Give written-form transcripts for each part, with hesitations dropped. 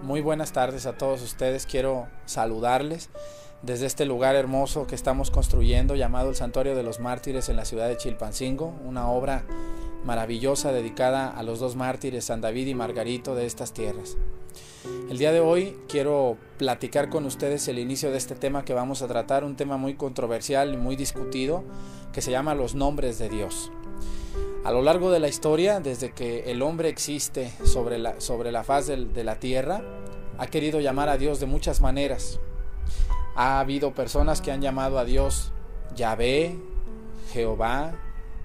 Muy buenas tardes a todos ustedes. Quiero saludarles desde este lugar hermoso que estamos construyendo llamado el Santuario de los Mártires en la ciudad de Chilpancingo, una obra maravillosa dedicada a los dos mártires, San David y Margarito, de estas tierras. El día de hoy quiero platicar con ustedes el inicio de este tema que vamos a tratar, un tema muy controversial y muy discutido que se llama los nombres de Dios. A lo largo de la historia, desde que el hombre existe sobre la faz de la tierra, ha querido llamar a Dios de muchas maneras. Ha habido personas que han llamado a Dios Yahvé, Jehová,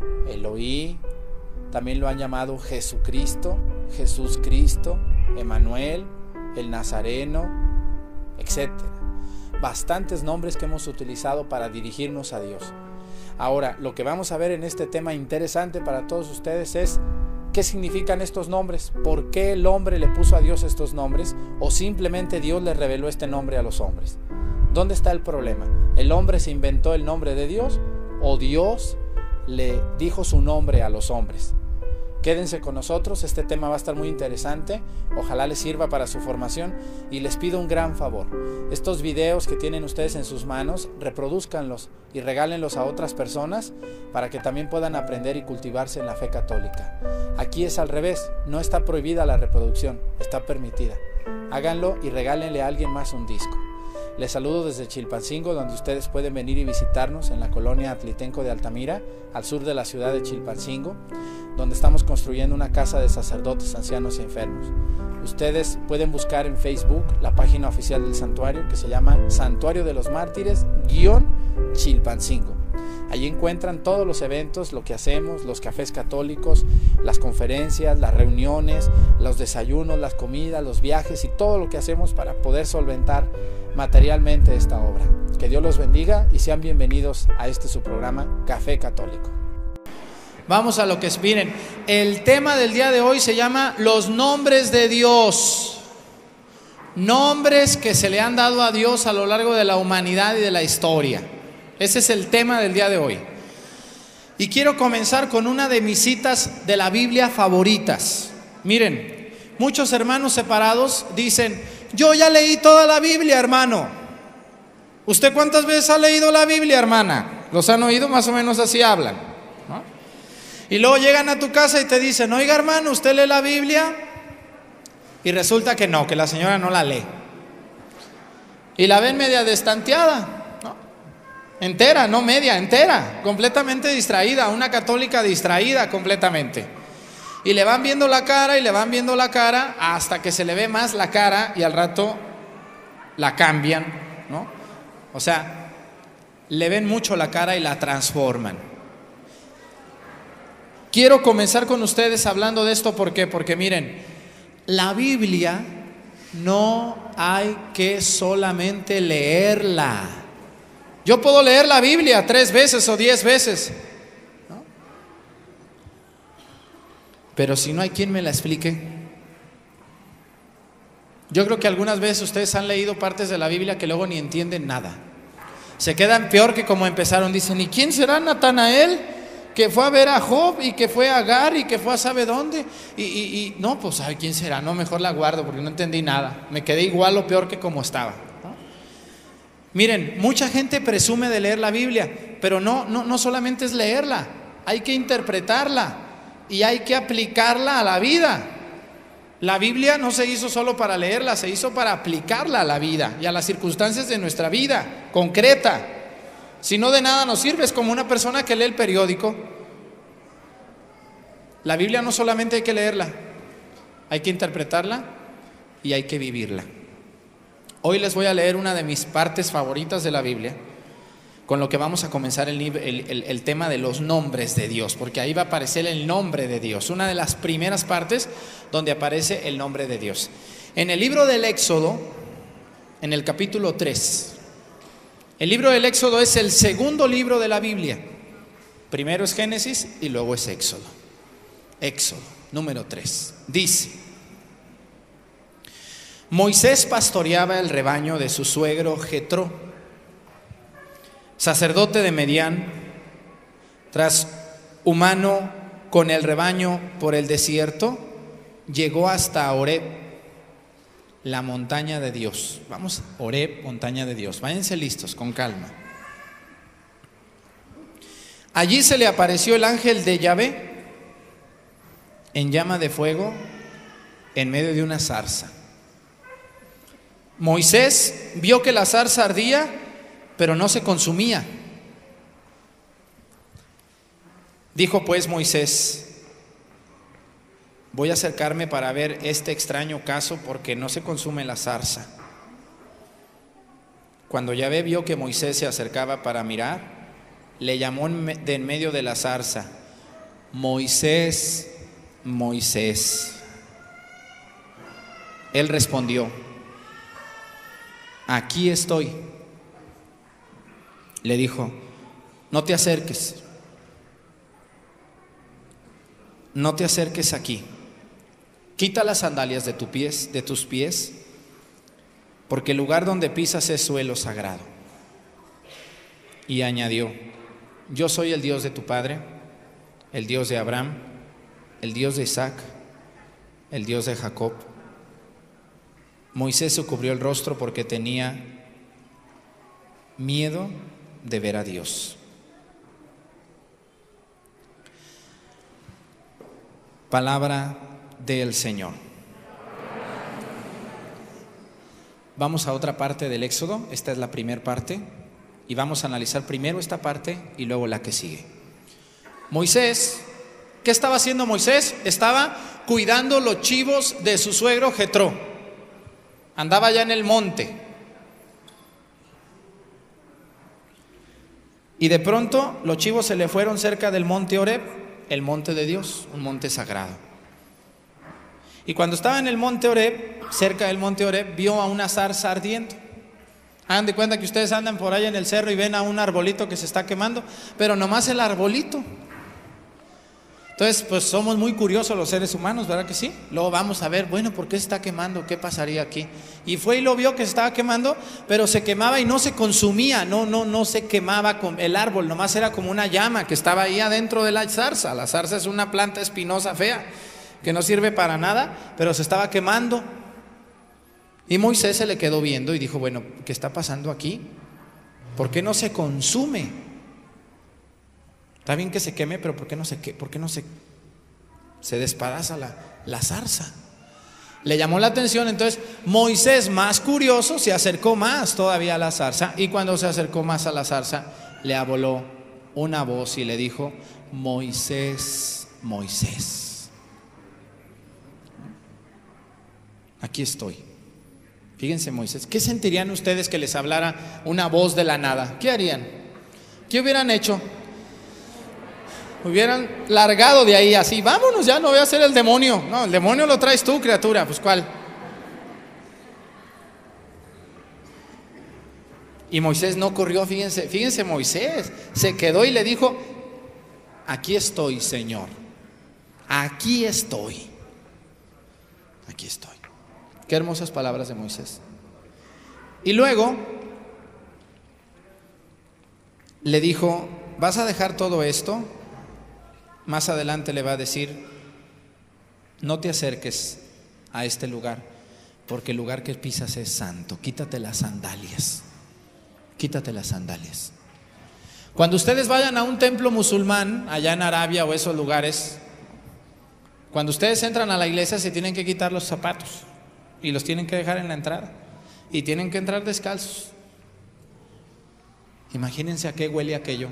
Elohí, también lo han llamado Jesucristo, Jesús Cristo, Emanuel, el Nazareno, etc. Bastantes nombres que hemos utilizado para dirigirnos a Dios. Ahora, lo que vamos a ver en este tema interesante para todos ustedes es ¿qué significan estos nombres? ¿Por qué el hombre le puso a Dios estos nombres? ¿O simplemente Dios le reveló este nombre a los hombres? ¿Dónde está el problema? ¿El hombre se inventó el nombre de Dios o Dios le dijo su nombre a los hombres? Quédense con nosotros, este tema va a estar muy interesante, ojalá les sirva para su formación y les pido un gran favor. Estos videos que tienen ustedes en sus manos, reprodúzcanlos y regálenlos a otras personas para que también puedan aprender y cultivarse en la fe católica. Aquí es al revés, no está prohibida la reproducción, está permitida. Háganlo y regálenle a alguien más un disco. Les saludo desde Chilpancingo, donde ustedes pueden venir y visitarnos en la colonia Atlitenco de Altamira, al sur de la ciudad de Chilpancingo, donde estamos construyendo una casa de sacerdotes, ancianos y enfermos. Ustedes pueden buscar en Facebook la página oficial del santuario, que se llama Santuario de los Mártires Chilpancingo. Allí encuentran todos los eventos, lo que hacemos, los cafés católicos, las conferencias, las reuniones, los desayunos, las comidas, los viajes y todo lo que hacemos para poder solventar materialmente esta obra. Que Dios los bendiga y sean bienvenidos a este su programa Café Católico. Vamos a lo que es. Miren, el tema del día de hoy se llama los nombres de Dios. Nombres que se le han dado a Dios a lo largo de la humanidad y de la historia. Ese es el tema del día de hoy. Y quiero comenzar con una de mis citas de la Biblia favoritas. Miren, muchos hermanos separados dicen: yo ya leí toda la Biblia, hermano. ¿Usted cuántas veces ha leído la Biblia, hermana? ¿Los han oído? Más o menos así hablan, ¿no? Y luego llegan a tu casa y te dicen: oiga, hermano, ¿usted lee la Biblia? Y resulta que no, que la señora no la lee. Y la ven media destanteada, entera, no media, entera, completamente distraída, una católica distraída completamente. Y le van viendo la cara y le van viendo la cara hasta que se le ve más la cara y al rato la cambian, ¿no? O sea, le ven mucho la cara y la transforman. Quiero comenzar con ustedes hablando de esto, ¿por qué? Porque miren, la Biblia no hay que solamente leerla. Yo puedo leer la Biblia 3 veces o 10 veces, ¿no? Pero si no hay quien me la explique. Yo creo que algunas veces ustedes han leído partes de la Biblia que luego ni entienden nada. Se quedan peor que como empezaron. Dicen: ¿y quién será Natanael? Que fue a ver a Job y que fue a Agar y que fue a sabe dónde. No, pues ¿sabe quién será? No, mejor la guardo porque no entendí nada. Me quedé igual o peor que como estaba. Miren, mucha gente presume de leer la Biblia, pero no solamente es leerla, hay que interpretarla y hay que aplicarla a la vida. La Biblia no se hizo solo para leerla, se hizo para aplicarla a la vida y a las circunstancias de nuestra vida concreta. Si no, de nada nos sirve, es como una persona que lee el periódico. La Biblia no solamente hay que leerla, hay que interpretarla y hay que vivirla. Hoy les voy a leer una de mis partes favoritas de la Biblia, con lo que vamos a comenzar el tema de los nombres de Dios, porque ahí va a aparecer el nombre de Dios, una de las primeras partes donde aparece el nombre de Dios. En el libro del Éxodo, en el capítulo 3, el libro del Éxodo es el segundo libro de la Biblia. Primero es Génesis y luego es Éxodo. Éxodo, número 3, dice: Moisés pastoreaba el rebaño de su suegro Jetro, sacerdote de Medián. Tras humano con el rebaño por el desierto, llegó hasta Horeb, la montaña de Dios. Vamos, Horeb, montaña de Dios. Váyanse listos, con calma. Allí se le apareció el ángel de Yahvé en llama de fuego en medio de una zarza. Moisés vio que la zarza ardía, pero no se consumía. Dijo pues Moisés: voy a acercarme para ver este extraño caso, porque no se consume la zarza. Cuando Yahvé vio que Moisés se acercaba para mirar, le llamó de en medio de la zarza: Moisés, Moisés. Él respondió: aquí estoy. Le dijo: no te acerques, no te acerques aquí. Quita las sandalias de tus pies, porque el lugar donde pisas es suelo sagrado. Y añadió: yo soy el Dios de tu padre, el Dios de Abraham, el Dios de Isaac, el Dios de Jacob. Moisés se cubrió el rostro porque tenía miedo de ver a Dios. Palabra del Señor. Vamos a otra parte del Éxodo. Esta es la primera parte y vamos a analizar primero esta parte y luego la que sigue. Moisés, ¿qué estaba haciendo Moisés? Estaba cuidando los chivos de su suegro Jetro. Andaba ya en el monte. Y de pronto los chivos se le fueron cerca del monte Horeb, el monte de Dios, un monte sagrado. Y cuando estaba en el monte Horeb, cerca del monte Horeb, vio a una zarza ardiendo. Hagan de cuenta que ustedes andan por ahí en el cerro y ven a un arbolito que se está quemando, pero nomás el arbolito. Entonces, pues somos muy curiosos los seres humanos, ¿verdad que sí? Luego vamos a ver, bueno, ¿por qué se está quemando? ¿Qué pasaría aquí? Y fue y lo vio que se estaba quemando, pero se quemaba y no se consumía, no se quemaba con el árbol, nomás era como una llama que estaba ahí adentro de la zarza. La zarza es una planta espinosa fea que no sirve para nada, pero se estaba quemando. Y Moisés se le quedó viendo y dijo: bueno, ¿qué está pasando aquí? ¿Por qué no se consume? Está bien que se queme, pero ¿por qué no se despadaza la zarza? Le llamó la atención. Entonces Moisés, más curioso, se acercó más todavía a la zarza, y cuando se acercó más a la zarza le habló una voz y le dijo: Moisés, Moisés, aquí estoy. Fíjense, Moisés, ¿qué sentirían ustedes que les hablara una voz de la nada? ¿Qué harían? ¿Qué hubieran hecho? Hubieran largado de ahí así: vámonos, ya no voy a ser el demonio. No, el demonio lo traes tú, criatura. Pues ¿cuál? Y Moisés no corrió. Fíjense, Moisés se quedó y le dijo: aquí estoy, Señor, aquí estoy, aquí estoy. Qué hermosas palabras de Moisés. Y luego le dijo: ¿vas a dejar todo esto? Más adelante le va a decir: no te acerques a este lugar, porque el lugar que pisas es santo. Quítate las sandalias. Quítate las sandalias. Cuando ustedes vayan a un templo musulmán allá en Arabia o esos lugares, cuando ustedes entran a la iglesia se tienen que quitar los zapatos y los tienen que dejar en la entrada, y tienen que entrar descalzos. Imagínense a qué huele aquello.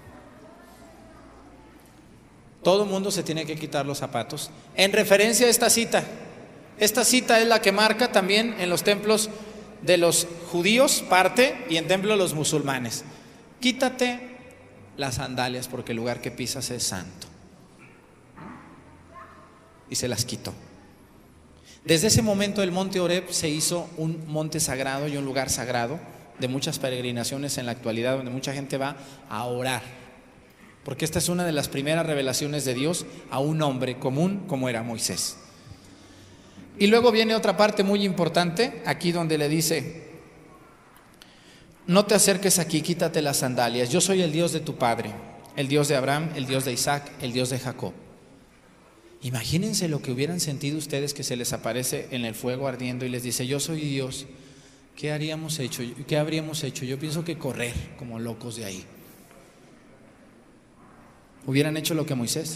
Todo el mundo se tiene que quitar los zapatos en referencia a esta cita. Esta cita es la que marca también en los templos de los judíos parte, y en templos de los musulmanes. Quítate las sandalias, porque el lugar que pisas es santo. Y se las quitó. Desde ese momento el monte Horeb se hizo un monte sagrado y un lugar sagrado de muchas peregrinaciones en la actualidad, donde mucha gente va a orar, porque esta es una de las primeras revelaciones de Dios a un hombre común como era Moisés. Y luego viene otra parte muy importante, aquí donde le dice: no te acerques aquí, quítate las sandalias. Yo soy el Dios de tu padre, el Dios de Abraham, el Dios de Isaac, el Dios de Jacob. Imagínense lo que hubieran sentido ustedes que se les aparece en el fuego ardiendo y les dice: yo soy Dios. ¿Qué habríamos hecho? Yo pienso que correr como locos de ahí. Hubieran hecho lo que Moisés,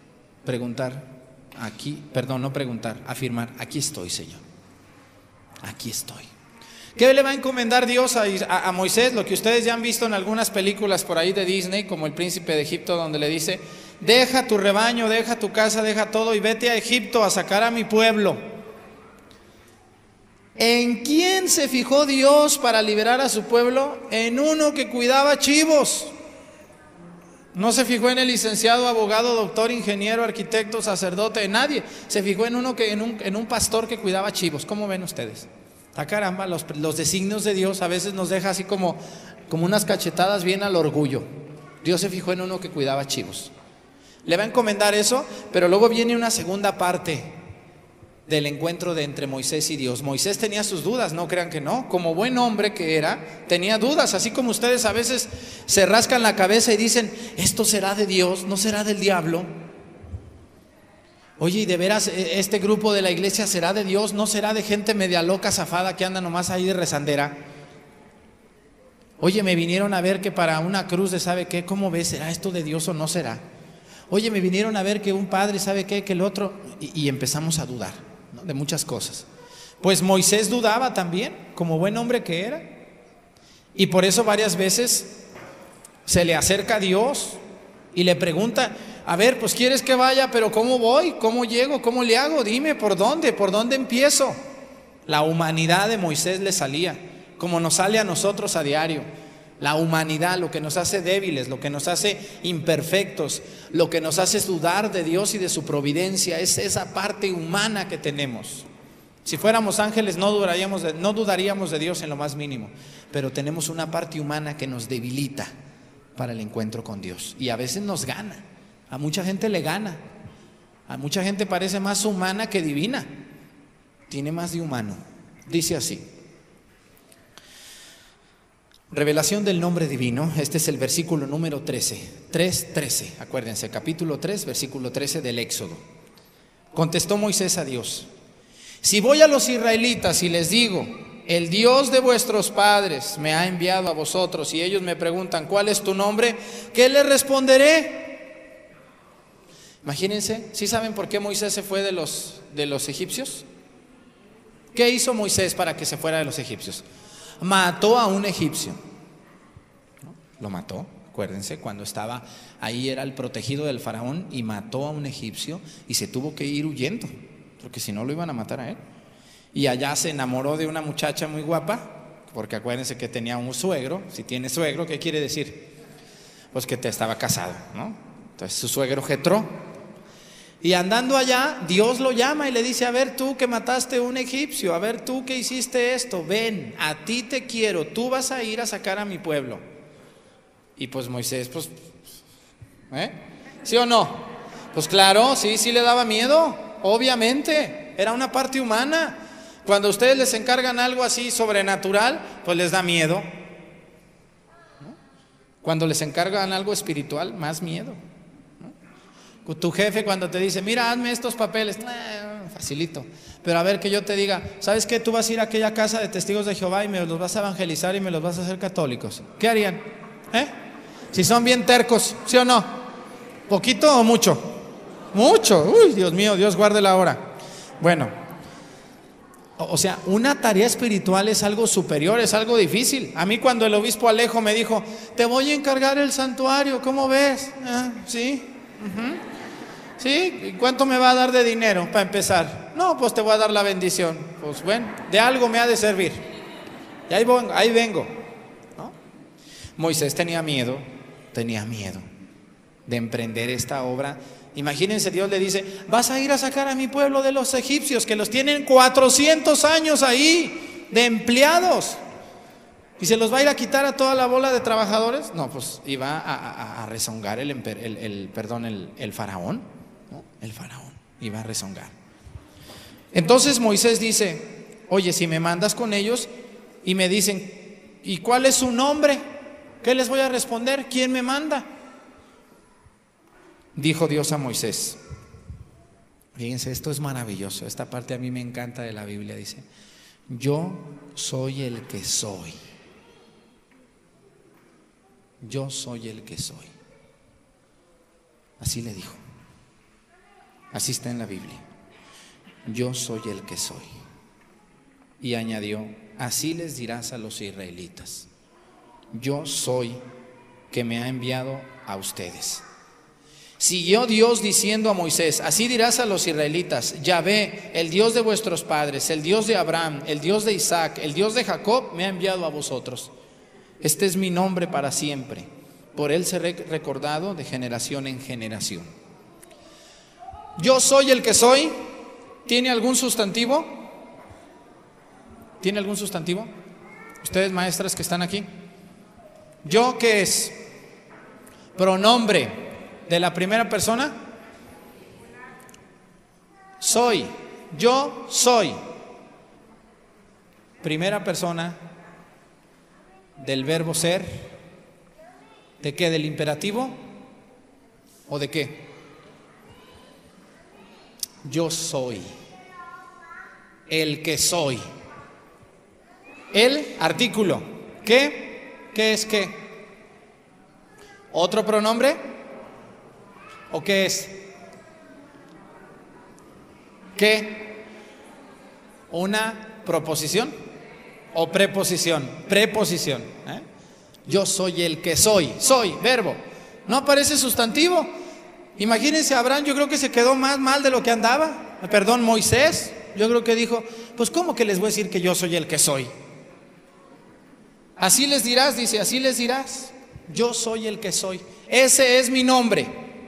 afirmar: aquí estoy, Señor, aquí estoy. ¿Qué le va a encomendar Dios a Moisés? Lo que ustedes ya han visto en algunas películas por ahí de Disney, como El Príncipe de Egipto, donde le dice: deja tu rebaño, deja tu casa, deja todo y vete a Egipto a sacar a mi pueblo. ¿En quién se fijó Dios para liberar a su pueblo? En uno que cuidaba chivos. No se fijó en el licenciado, abogado, doctor, ingeniero, arquitecto, sacerdote, en nadie. Se fijó en un pastor que cuidaba chivos. ¿Cómo ven ustedes? Caramba, los designios de Dios a veces nos deja así como unas cachetadas bien al orgullo. Dios se fijó en uno que cuidaba chivos. Le va a encomendar eso, pero luego viene una segunda parte del encuentro de entre Moisés y Dios. Moisés tenía sus dudas, no crean que no. Como buen hombre que era, tenía dudas, así como ustedes a veces se rascan la cabeza y dicen: ¿esto será de Dios? ¿No será del diablo? Oye, ¿y de veras este grupo de la iglesia será de Dios? ¿No será de gente media loca, zafada, que anda nomás ahí de rezandera? Oye, me vinieron a ver que para una cruz de ¿sabe qué? ¿Cómo ves? ¿Será esto de Dios o no será? Oye, me vinieron a ver que un padre ¿sabe qué? Que el otro. Y empezamos a dudar, ¿no? De muchas cosas. Pues Moisés dudaba también, como buen hombre que era. Y por eso varias veces se le acerca a Dios y le pregunta: a ver, pues quieres que vaya, pero ¿cómo voy? ¿Cómo llego? ¿Cómo le hago? Dime, ¿por dónde empiezo? La humanidad de Moisés le salía, como nos sale a nosotros a diario. La humanidad, lo que nos hace débiles, lo que nos hace imperfectos, lo que nos hace dudar de Dios y de su providencia, es esa parte humana que tenemos. Si fuéramos ángeles no dudaríamos de Dios en lo más mínimo, pero tenemos una parte humana que nos debilita para el encuentro con Dios, y a veces nos gana. A mucha gente le gana, a mucha gente parece más humana que divina, tiene más de humano. Dice así: revelación del nombre divino. Este es el versículo número 3:13. Acuérdense, capítulo 3, versículo 13 del Éxodo. Contestó Moisés a Dios: si voy a los israelitas y les digo: el Dios de vuestros padres me ha enviado a vosotros, y ellos me preguntan: ¿cuál es tu nombre?, ¿qué les responderé? Imagínense, ¿sí saben por qué Moisés se fue de los egipcios? ¿Qué hizo Moisés para que se fuera de los egipcios? Mató a un egipcio, ¿no? Lo mató, acuérdense, cuando estaba ahí era el protegido del faraón, y mató a un egipcio y se tuvo que ir huyendo, porque si no lo iban a matar a él. Y allá se enamoró de una muchacha muy guapa, porque acuérdense que tenía un suegro. Si tiene suegro, ¿qué quiere decir? Pues que te estaba casado, ¿no? Entonces su suegro Jetro. Y andando allá, Dios lo llama y le dice: a ver, tú que mataste a un egipcio, a ver, tú que hiciste esto, ven, a ti te quiero, tú vas a ir a sacar a mi pueblo. Y pues Moisés, pues, ¿sí o no? Pues claro, sí le daba miedo, obviamente, era una parte humana. Cuando a ustedes les encargan algo así sobrenatural, pues les da miedo, ¿no? Cuando les encargan algo espiritual, más miedo. Tu jefe cuando te dice: mira, hazme estos papeles, facilito. Pero a ver, que yo te diga: ¿sabes qué? Tú vas a ir a aquella casa de testigos de Jehová y me los vas a evangelizar y me los vas a hacer católicos. ¿Qué harían? Si son bien tercos, ¿sí o no? ¿Poquito o mucho? Mucho. Uy, Dios mío, Dios guarde la hora. Bueno, o sea, una tarea espiritual es algo superior, es algo difícil. A mí cuando el obispo Alejo me dijo: te voy a encargar el santuario, ¿cómo ves? Sí. ¿Sí? ¿Cuánto me va a dar de dinero para empezar? No, pues te voy a dar la bendición. Pues bueno, de algo me ha de servir. Y ahí vengo, ¿no? Moisés tenía miedo de emprender esta obra. Imagínense, Dios le dice: vas a ir a sacar a mi pueblo de los egipcios, que los tienen 400 años ahí de empleados, y se los va a ir a quitar a toda la bola de trabajadores. No, pues iba a rezongar el faraón, ¿no? El faraón iba a rezongar. Entonces Moisés dice: oye, si me mandas con ellos y me dicen: ¿y cuál es su nombre? ¿Qué les voy a responder? ¿Quién me manda? Dijo Dios a Moisés: Fíjense, esto es maravilloso. Esta parte a mí me encanta de la Biblia. Dice: yo soy el que soy. Yo soy el que soy. Así le dijo. Así está en la Biblia. Yo soy el que soy. Y añadió: así les dirás a los israelitas: yo soy que me ha enviado a ustedes. Siguió Dios diciendo a Moisés: así dirás a los israelitas: Yahvé, el Dios de vuestros padres, el Dios de Abraham, el Dios de Isaac, el Dios de Jacob, me ha enviado a vosotros. Este es mi nombre para siempre. Por él seré recordado de generación en generación. Yo soy el que soy. ¿Tiene algún sustantivo? ¿Tiene algún sustantivo? Ustedes, maestras que están aquí. ¿Yo qué es? Pronombre de la primera persona. Soy. Yo soy. Primera persona del verbo ser. ¿De qué? ¿Del imperativo? ¿O de qué? Yo soy el que soy. El artículo. ¿Qué? ¿Qué es qué? ¿Otro pronombre? ¿O qué es? ¿Qué? ¿Una proposición? ¿O preposición? Preposición. Yo soy el que soy. Soy, verbo. ¿No aparece sustantivo? Imagínense, Abraham, yo creo que se quedó más mal de lo que andaba. Perdón, Moisés, yo creo que dijo: pues ¿cómo que les voy a decir que yo soy el que soy? Así les dirás, dice, así les dirás: yo soy el que soy. Ese es mi nombre.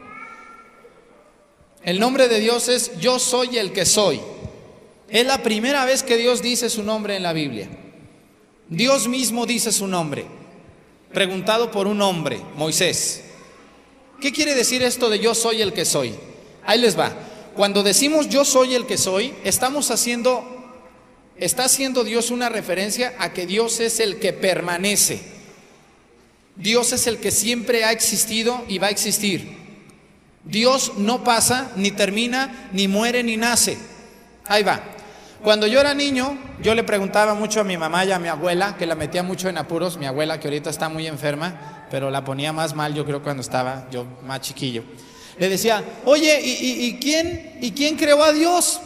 El nombre de Dios es: yo soy el que soy. Es la primera vez que Dios dice su nombre en la Biblia. Dios mismo dice su nombre, preguntado por un hombre, Moisés. ¿Qué quiere decir esto de yo soy el que soy? Ahí les va. Cuando decimos yo soy el que soy, está haciendo Dios una referencia a que Dios es el que permanece. Dios es el que siempre ha existido y va a existir. Dios no pasa, ni termina, ni muere, ni nace. Ahí va. Cuando yo era niño, yo le preguntaba mucho a mi mamá y a mi abuela, que la metía mucho en apuros. Mi abuela, que ahorita está muy enferma, pero la ponía más mal, yo creo, cuando estaba yo más chiquillo. Le decía: oye, ¿y quién creó a Dios?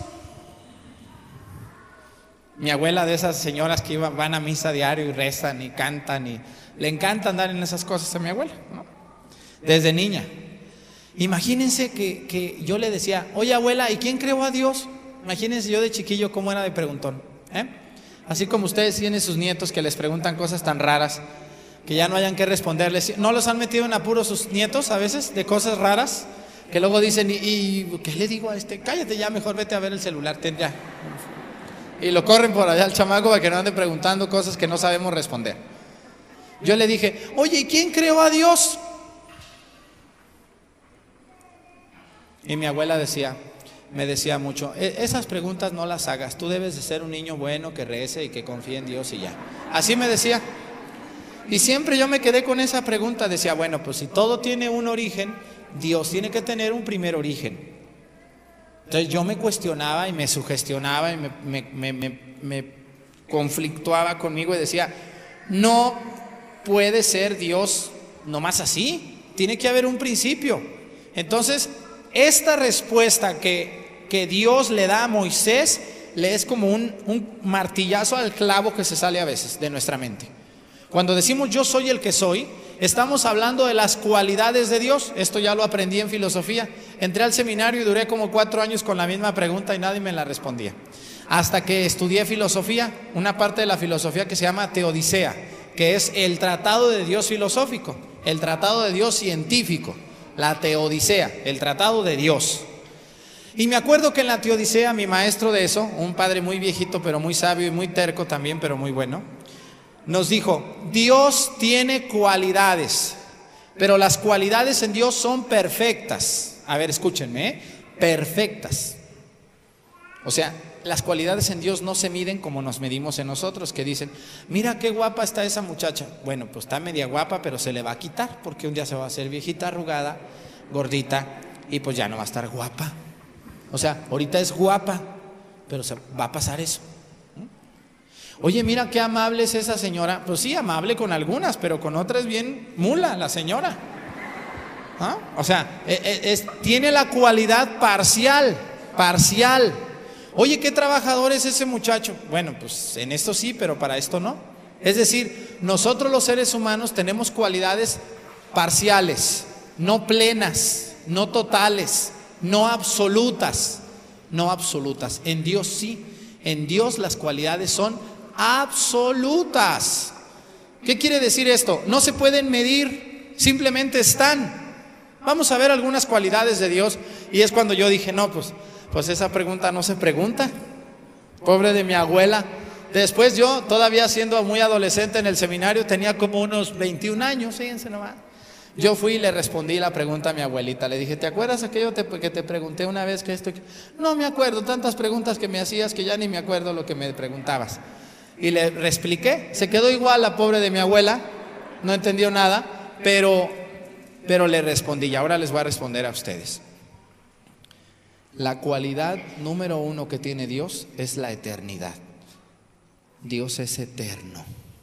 Mi abuela, de esas señoras que van a misa diario y rezan y cantan, y le encanta andar en esas cosas a mi abuela, ¿no? Desde niña. Imagínense que yo le decía: oye, abuela, ¿y quién creó a Dios? Imagínense yo de chiquillo cómo era de preguntón, Así como ustedes tienen sus nietos que les preguntan cosas tan raras que ya no hayan que responderles. ¿No los han metido en apuros sus nietos a veces de cosas raras? Que luego dicen: ¿y qué le digo a este? Cállate ya, mejor vete a ver el celular, ten ya. Y lo corren por allá al chamaco para que no ande preguntando cosas que no sabemos responder. Yo le dije: oye, ¿y quién creó a Dios? Y mi abuela me decía mucho: esas preguntas no las hagas, tú debes de ser un niño bueno que rece y que confíe en Dios y ya. Así me decía. Y siempre yo me quedé con esa pregunta. Decía: bueno, pues si todo tiene un origen, Dios tiene que tener un primer origen. Entonces yo me cuestionaba y me sugestionaba y me conflictuaba conmigo y decía: no puede ser Dios nomás así, tiene que haber un principio. Entonces esta respuesta que Dios le da a Moisés le es como un martillazo al clavo que se sale a veces de nuestra mente. Cuando decimos yo soy el que soy, estamos hablando de las cualidades de Dios. Esto ya lo aprendí en filosofía. Entré al seminario y duré como 4 años con la misma pregunta y nadie me la respondía. Hasta que estudié filosofía, una parte de la filosofía que se llama Teodicea, que es el tratado de Dios filosófico, el tratado de Dios científico, la Teodicea, el tratado de Dios. Y me acuerdo que en la Teodicea mi maestro de eso, un padre muy viejito pero muy sabio y muy terco también, pero muy bueno, nos dijo: Dios tiene cualidades, pero las cualidades en Dios son perfectas. A ver, escúchenme, perfectas. O sea, las cualidades en Dios no se miden como nos medimos en nosotros, que dicen: mira qué guapa está esa muchacha. Bueno, pues está media guapa, pero se le va a quitar, porque un día se va a hacer viejita, arrugada, gordita, y pues ya no va a estar guapa. O sea, ahorita es guapa, pero va a pasar eso. Oye, mira qué amable es esa señora. Pues sí, amable con algunas, pero con otras bien mula la señora. ¿Ah? O sea, tiene la cualidad parcial. Oye, qué trabajador es ese muchacho. Bueno, pues en esto sí, pero para esto no. Es decir, nosotros los seres humanos tenemos cualidades parciales, no plenas, no totales, no absolutas. En Dios sí. En Dios las cualidades son absolutas. ¿Qué quiere decir esto? No se pueden medir, simplemente están. Vamos a ver algunas cualidades de Dios. Y es cuando yo dije, no, pues esa pregunta no se pregunta. Pobre de mi abuela. Después yo, todavía siendo muy adolescente en el seminario, tenía como unos 21 años, fíjense nomás. Yo fui y le respondí la pregunta a mi abuelita. Le dije, ¿te acuerdas aquello que te pregunté una vez que esto? No me acuerdo, tantas preguntas que me hacías que ya ni me acuerdo lo que me preguntabas. Y le expliqué, se quedó igual la pobre de mi abuela, no entendió nada, pero le respondí y ahora les voy a responder a ustedes. La cualidad número 1 que tiene Dios es la eternidad. Dios es eterno.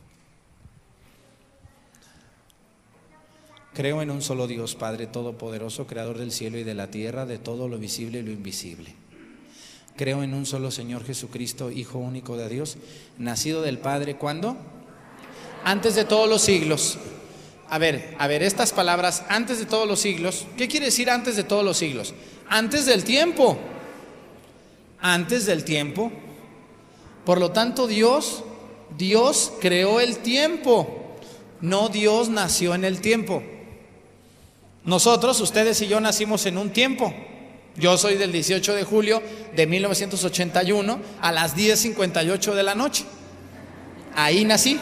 Creo en un solo Dios, Padre Todopoderoso, Creador del cielo y de la tierra, de todo lo visible y lo invisible. Creo en un solo Señor Jesucristo, Hijo único de Dios, nacido del Padre, ¿cuándo? Antes de todos los siglos. A ver, estas palabras, antes de todos los siglos, ¿qué quiere decir antes de todos los siglos? Antes del tiempo. Antes del tiempo. Por lo tanto, Dios creó el tiempo, no Dios nació en el tiempo. Nosotros, ustedes y yo nacimos en un tiempo. Yo soy del 18 de julio de 1981 a las 10:58 de la noche. Ahí nací.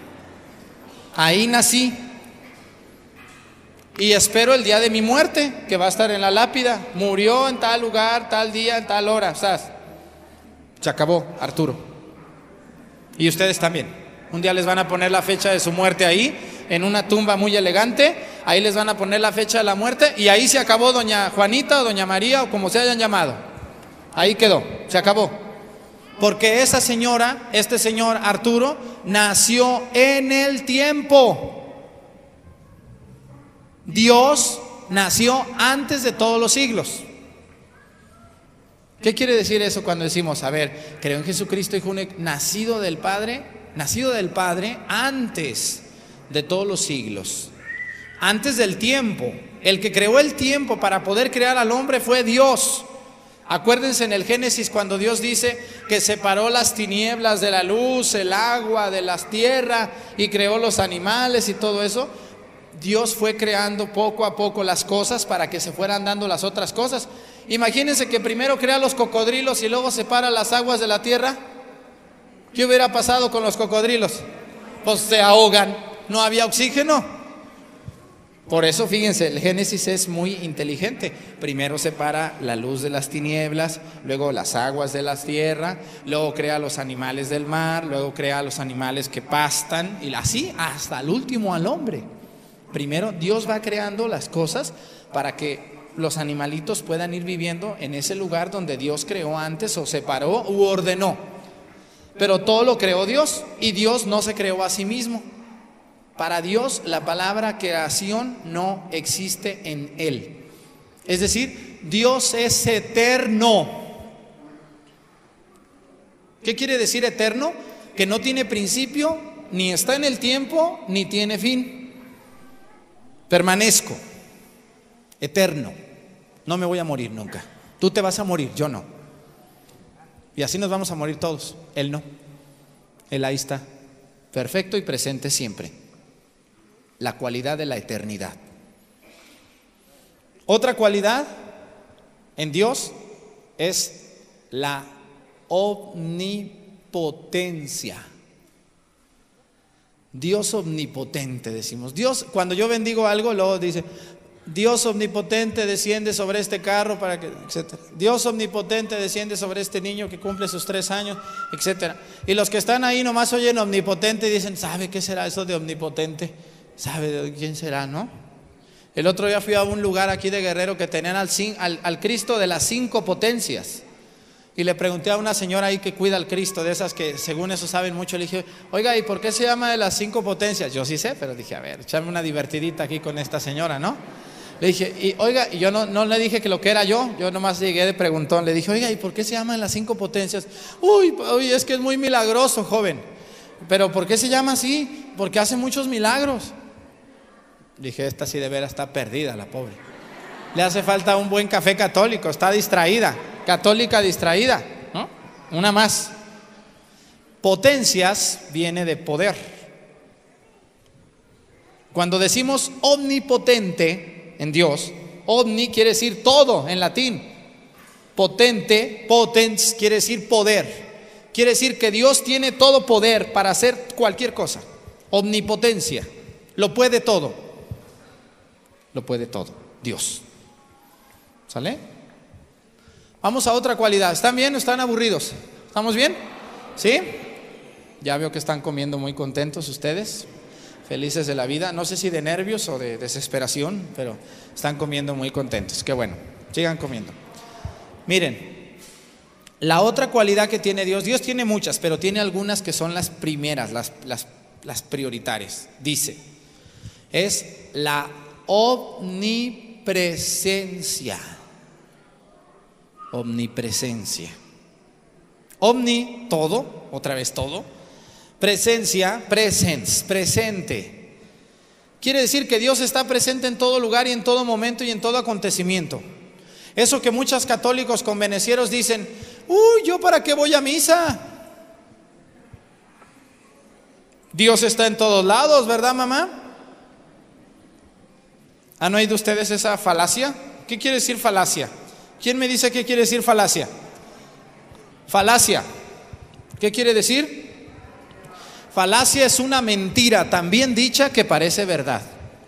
Y espero el día de mi muerte, que va a estar en la lápida. Murió en tal lugar, tal día, en tal hora. ¿Sabes? Se acabó, Arturo. Y ustedes también. Un día les van a poner la fecha de su muerte ahí, en una tumba muy elegante. Ahí les van a poner la fecha de la muerte y ahí se acabó doña Juanita o doña María o como se hayan llamado. Ahí quedó, se acabó. Porque esa señora, este señor Arturo, nació en el tiempo. Dios nació antes de todos los siglos. ¿Qué quiere decir eso cuando decimos, a ver, creo en Jesucristo, Hijo único, nacido del Padre antes de todos los siglos, antes del tiempo? El que creó el tiempo para poder crear al hombre fue Dios. Acuérdense en el Génesis cuando Dios dice que separó las tinieblas de la luz, el agua de la tierra y creó los animales y todo eso. Dios fue creando poco a poco las cosas para que se fueran dando las otras cosas. Imagínense que primero crea los cocodrilos y luego separa las aguas de la tierra. ¿Qué hubiera pasado con los cocodrilos? Pues se ahogan, no había oxígeno. Por eso fíjense, el Génesis es muy inteligente. Primero separa la luz de las tinieblas, luego las aguas de la tierra, luego crea los animales del mar, luego crea los animales que pastan y así hasta el último al hombre. Primero Dios va creando las cosas para que los animalitos puedan ir viviendo en ese lugar donde Dios creó antes o separó u ordenó. Pero todo lo creó Dios y Dios no se creó a sí mismo. Para Dios la palabra creación no existe en Él. Es decir, Dios es eterno. ¿Qué quiere decir eterno? Que no tiene principio, ni está en el tiempo, ni tiene fin. Permanezco, eterno. No me voy a morir nunca. Tú te vas a morir, yo no. Y así nos vamos a morir todos. Él no. Él ahí está, perfecto y presente siempre. La cualidad de la eternidad. Otra cualidad en Dios es la omnipotencia. Dios omnipotente, decimos. Dios, cuando yo bendigo algo, luego dice: Dios omnipotente desciende sobre este carro para que, etcétera. Dios omnipotente desciende sobre este niño que cumple sus 3 años, etcétera. Y los que están ahí nomás oyen omnipotente y dicen: ¿sabe qué será eso de omnipotente? ¿Sabe de quién será, no? El otro día fui a un lugar aquí de Guerrero que tenían al Cristo de las 5 potencias. Y le pregunté a una señora ahí que cuida al Cristo, de esas que según eso saben mucho. Le dije, oiga, ¿y por qué se llama de las 5 potencias? Yo sí sé, pero dije, a ver, echarme una divertidita aquí con esta señora, ¿no? Le dije, y oiga, y yo no le dije que lo que era yo nomás llegué de preguntón. Le dije, oiga, ¿y por qué se llaman las 5 potencias? Uy, es que es muy milagroso, joven. ¿Pero por qué se llama así? Porque hace muchos milagros. Dije, esta sí de veras está perdida, la pobre. Le hace falta un buen café católico, está distraída, católica distraída, ¿no? Una más. Potencias viene de poder. Cuando decimos omnipotente en Dios, omni quiere decir todo en latín. Potente, potens quiere decir poder. Quiere decir que Dios tiene todo poder para hacer cualquier cosa. Omnipotencia, lo puede todo. Lo puede todo, Dios. ¿Sale? Vamos a otra cualidad. ¿Están bien o están aburridos? ¿Estamos bien? ¿Sí? Ya veo que están comiendo muy contentos ustedes, felices de la vida. No sé si de nervios o de desesperación, pero están comiendo muy contentos. Qué bueno, sigan comiendo. Miren, la otra cualidad que tiene Dios, Dios tiene muchas, pero tiene algunas que son las primeras, las prioritarias. Dice, es la omnipresencia. Omnipresencia. Omni, todo, otra vez todo. Presencia, presens, presente. Quiere decir que Dios está presente en todo lugar y en todo momento y en todo acontecimiento. Eso que muchos católicos convenecieros dicen, uy, ¿yo para qué voy a misa? Dios está en todos lados, ¿verdad, mamá? ¿Han oído ustedes esa falacia? ¿Qué quiere decir falacia? ¿Quién me dice qué quiere decir falacia? Falacia, ¿qué quiere decir? Falacia es una mentira tan bien dicha que parece verdad.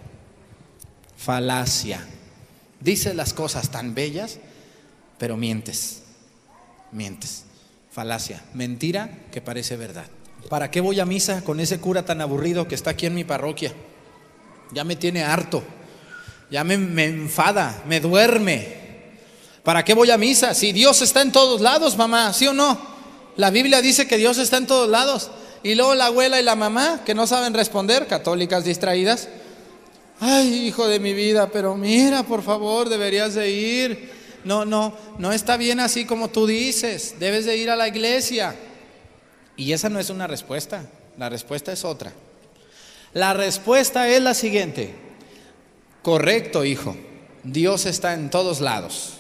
Falacia. Dices las cosas tan bellas, pero mientes. Mientes. Falacia, mentira que parece verdad. ¿Para qué voy a misa con ese cura tan aburrido que está aquí en mi parroquia? Ya me tiene harto. Ya me enfada, me duerme. ¿Para qué voy a misa? Si Dios está en todos lados, mamá, ¿sí o no? La Biblia dice que Dios está en todos lados. Y luego la abuela y la mamá, que no saben responder, católicas distraídas. Ay, hijo de mi vida, pero mira, por favor, deberías de ir. No está bien así como tú dices. Debes de ir a la iglesia. Y esa no es una respuesta. La respuesta es otra. La respuesta es la siguiente. Correcto, hijo. Dios está en todos lados.